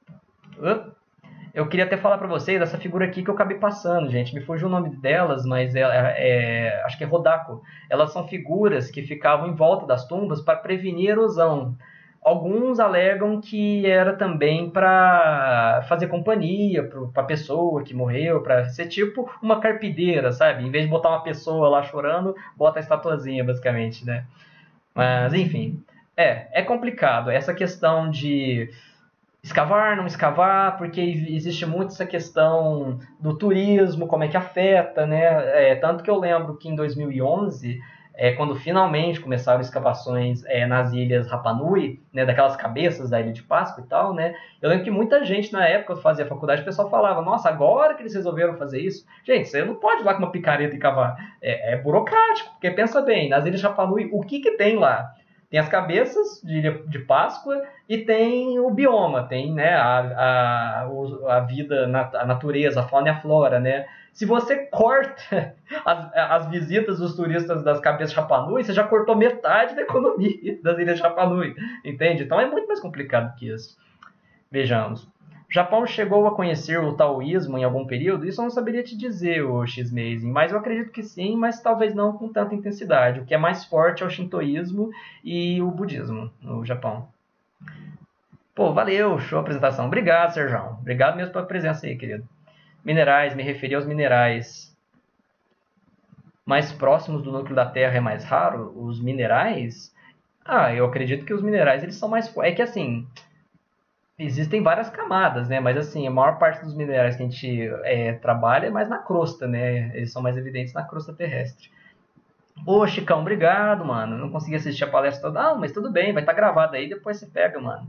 Eu queria até falar para vocês dessa figura aqui que eu acabei passando, gente. Me fugiu o nome delas, mas acho que é Rodako. Elas são figuras que ficavam em volta das tumbas para prevenir erosão. Alguns alegam que era também para fazer companhia para a pessoa que morreu, para ser tipo uma carpideira, sabe? Em vez de botar uma pessoa lá chorando, bota a estatuazinha, basicamente, né? Mas, enfim, é complicado. Essa questão de escavar, não escavar, porque existe muito essa questão do turismo, como é que afeta, né? Tanto que eu lembro que em 2011, quando finalmente começaram escavações nas ilhas Rapa Nui, né, daquelas cabeças da Ilha de Páscoa e tal, né? Eu lembro que muita gente na época, quando fazia faculdade, o pessoal falava, nossa, agora que eles resolveram fazer isso? Gente, você não pode ir lá com uma picareta e cavar. É burocrático, porque pensa bem, nas ilhas Rapa Nui, o que tem lá? Tem as cabeças de Páscoa e tem o bioma, tem, né, a vida, a natureza, a fauna e a flora, né? Se você corta as visitas dos turistas das cabeças de Rapa Nui, você já cortou metade da economia das ilhas de Rapa Nui, entende? Então é muito mais complicado que isso. Vejamos. O Japão chegou a conhecer o taoísmo em algum período? Isso eu não saberia te dizer, o X-Mazing, mas eu acredito que sim, mas talvez não com tanta intensidade. O que é mais forte é o shintoísmo e o budismo no Japão. Pô, valeu, show a apresentação. Obrigado, Serjão. Obrigado mesmo pela presença aí, querido. Minerais, me referi aos minerais mais próximos do núcleo da Terra é mais raro? Os minerais? Eu acredito que os minerais eles são mais... É que assim, existem várias camadas, né? Mas assim, a maior parte dos minerais que a gente trabalha é mais na crosta, né? Eles são mais evidentes na crosta terrestre. Ô, Chicão, obrigado, mano. Não consegui assistir a palestra toda. Mas tudo bem, vai estar gravado aí, depois você pega, mano.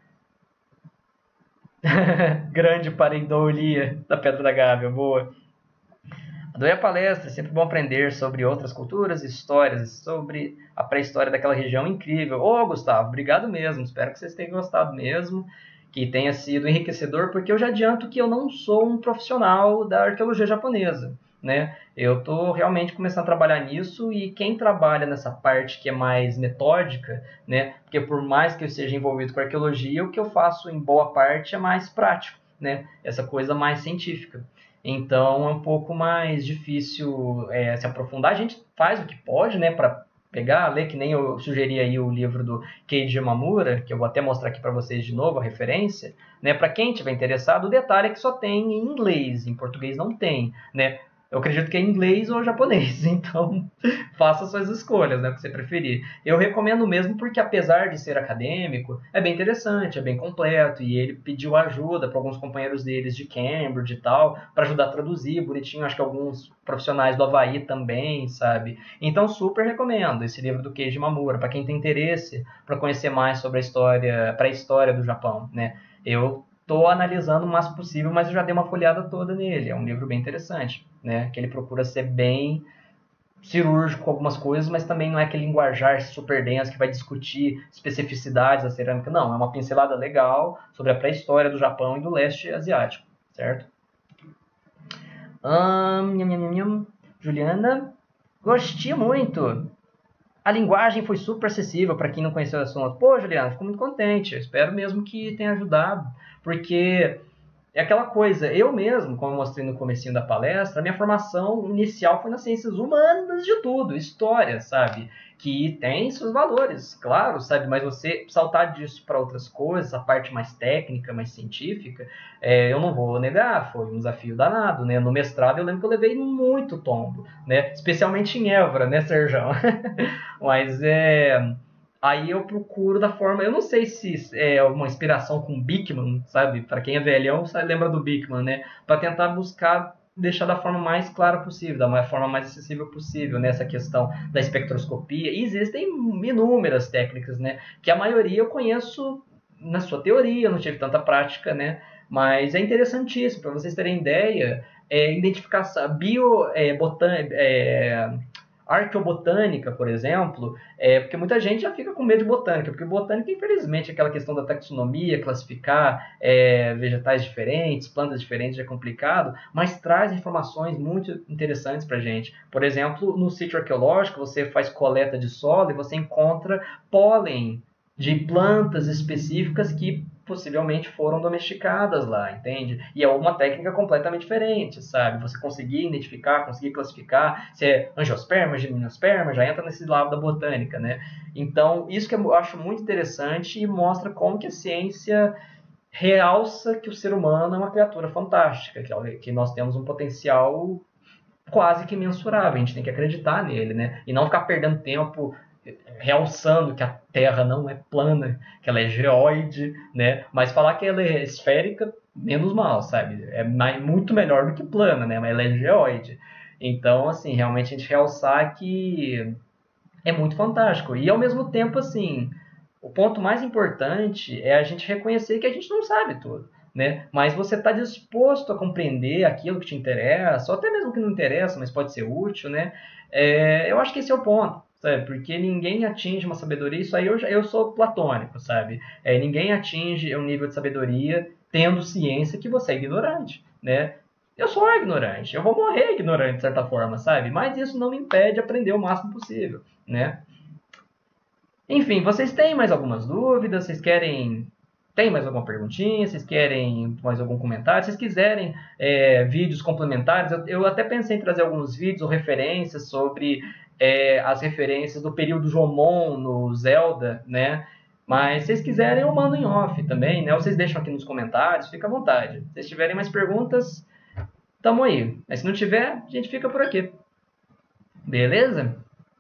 Grande pareidolia da Pedra da Gávea, boa. Adorei a palestra, é sempre bom aprender sobre outras culturas, histórias, sobre a pré-história daquela região incrível. Ô, Gustavo, obrigado mesmo, espero que vocês tenham gostado mesmo, que tenha sido enriquecedor, porque eu já adianto que eu não sou um profissional da arqueologia japonesa, né? Eu estou realmente começando a trabalhar nisso e quem trabalha nessa parte que é mais metódica, né? Porque por mais que eu esteja envolvido com arqueologia, o que eu faço em boa parte é mais prático, né? Essa coisa mais científica. Então é um pouco mais difícil se aprofundar. A gente faz o que pode, né? Para pegar, ler, que nem eu sugeri aí o livro do Keiji Mamura, que eu vou até mostrar aqui para vocês de novo a referência, né? Para quem tiver interessado, o detalhe é que só tem em inglês, em português não tem, né? Eu acredito que é inglês ou japonês, então faça suas escolhas, né, o que você preferir. Eu recomendo mesmo porque, apesar de ser acadêmico, é bem interessante, é bem completo, e ele pediu ajuda para alguns companheiros deles de Cambridge e tal, para ajudar a traduzir, bonitinho, acho que alguns profissionais do Havaí também, sabe? Então super recomendo esse livro do Keiji Mamura, para quem tem interesse, para conhecer mais sobre a pré-história do Japão, né? Eu estou analisando o máximo possível, mas eu já dei uma folhada toda nele. É um livro bem interessante, né? Que ele procura ser bem cirúrgico com algumas coisas, mas também não é aquele linguajar super denso que vai discutir especificidades da cerâmica. Não, é uma pincelada legal sobre a pré-história do Japão e do leste asiático, certo? Juliana, gostei muito. A linguagem foi super acessível para quem não conheceu o assunto. Pô, Juliana, fico muito contente. Eu espero mesmo que tenha ajudado. Porque é aquela coisa, eu mesmo, como eu mostrei no comecinho da palestra, a minha formação inicial foi nas ciências humanas de tudo, história, sabe? Que tem seus valores, claro, sabe? Mas você saltar disso para outras coisas, a parte mais técnica, mais científica, eu não vou negar, foi um desafio danado, né? No mestrado eu lembro que eu levei muito tombo, né? Especialmente em Évora, né, Serjão? Mas aí eu procuro da forma... Eu não sei se é uma inspiração com Bickman, sabe? Para quem é velhão, lembra do Bickman, né? Para tentar buscar deixar da forma mais clara possível, da forma mais acessível possível, né? Essa questão da espectroscopia. E existem inúmeras técnicas, né? Que a maioria eu conheço na sua teoria, não tive tanta prática, né? Mas é interessantíssimo, para vocês terem ideia, identificar arqueobotânica, por exemplo, porque muita gente já fica com medo de botânica, porque botânica, infelizmente, aquela questão da taxonomia, classificar vegetais diferentes, plantas diferentes, é complicado, mas traz informações muito interessantes para a gente. Por exemplo, no sítio arqueológico, você faz coleta de solo e você encontra pólen de plantas específicas que possivelmente foram domesticadas lá, entende? E é uma técnica completamente diferente, sabe? Você conseguir identificar, conseguir classificar se é angiosperma, gimnosperma, já entra nesse lado da botânica, né? Então, isso que eu acho muito interessante e mostra como que a ciência realça que o ser humano é uma criatura fantástica, que nós temos um potencial quase que mensurável, a gente tem que acreditar nele, né? E não ficar perdendo tempo realçando que a Terra não é plana, que ela é geóide, né? Mas falar que ela é esférica, menos mal, sabe? É muito melhor do que plana, né? Mas ela é geóide. Então, assim, realmente a gente realçar que é muito fantástico. E, ao mesmo tempo, assim, o ponto mais importante é a gente reconhecer que a gente não sabe tudo, né? Mas você está disposto a compreender aquilo que te interessa, ou até mesmo que não interessa, mas pode ser útil, né? Eu acho que esse é o ponto, sabe? Porque ninguém atinge uma sabedoria, isso aí eu sou platônico, sabe? Ninguém atinge um nível de sabedoria tendo ciência que você é ignorante, né? Eu sou ignorante, eu vou morrer ignorante de certa forma, sabe? Mas isso não me impede de aprender o máximo possível, né? Enfim, vocês têm mais algumas dúvidas? Vocês querem... Tem mais alguma perguntinha? Vocês querem mais algum comentário? Se vocês quiserem vídeos complementares, eu até pensei em trazer alguns vídeos ou referências sobre as referências do período Jomon no Zelda, né? Mas se vocês quiserem, eu mando em off também, né? Ou vocês deixam aqui nos comentários, fica à vontade. Se vocês tiverem mais perguntas, tamo aí. Mas se não tiver, a gente fica por aqui. Beleza?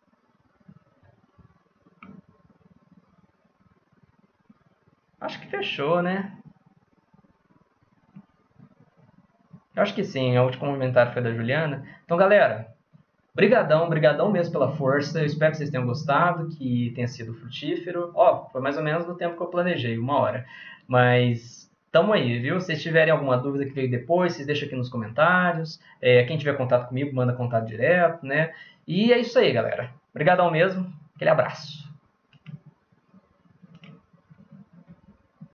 Acho que fechou, né? Eu acho que sim, o último comentário foi da Juliana. Então, galera, brigadão mesmo pela força. Eu espero que vocês tenham gostado, que tenha sido frutífero. Foi mais ou menos no tempo que eu planejei, 1 hora. Mas tamo aí, viu? Se vocês tiverem alguma dúvida que veio depois, vocês deixam aqui nos comentários. Quem tiver contato comigo, manda contato direto, né? E é isso aí, galera. Brigadão mesmo. Aquele abraço.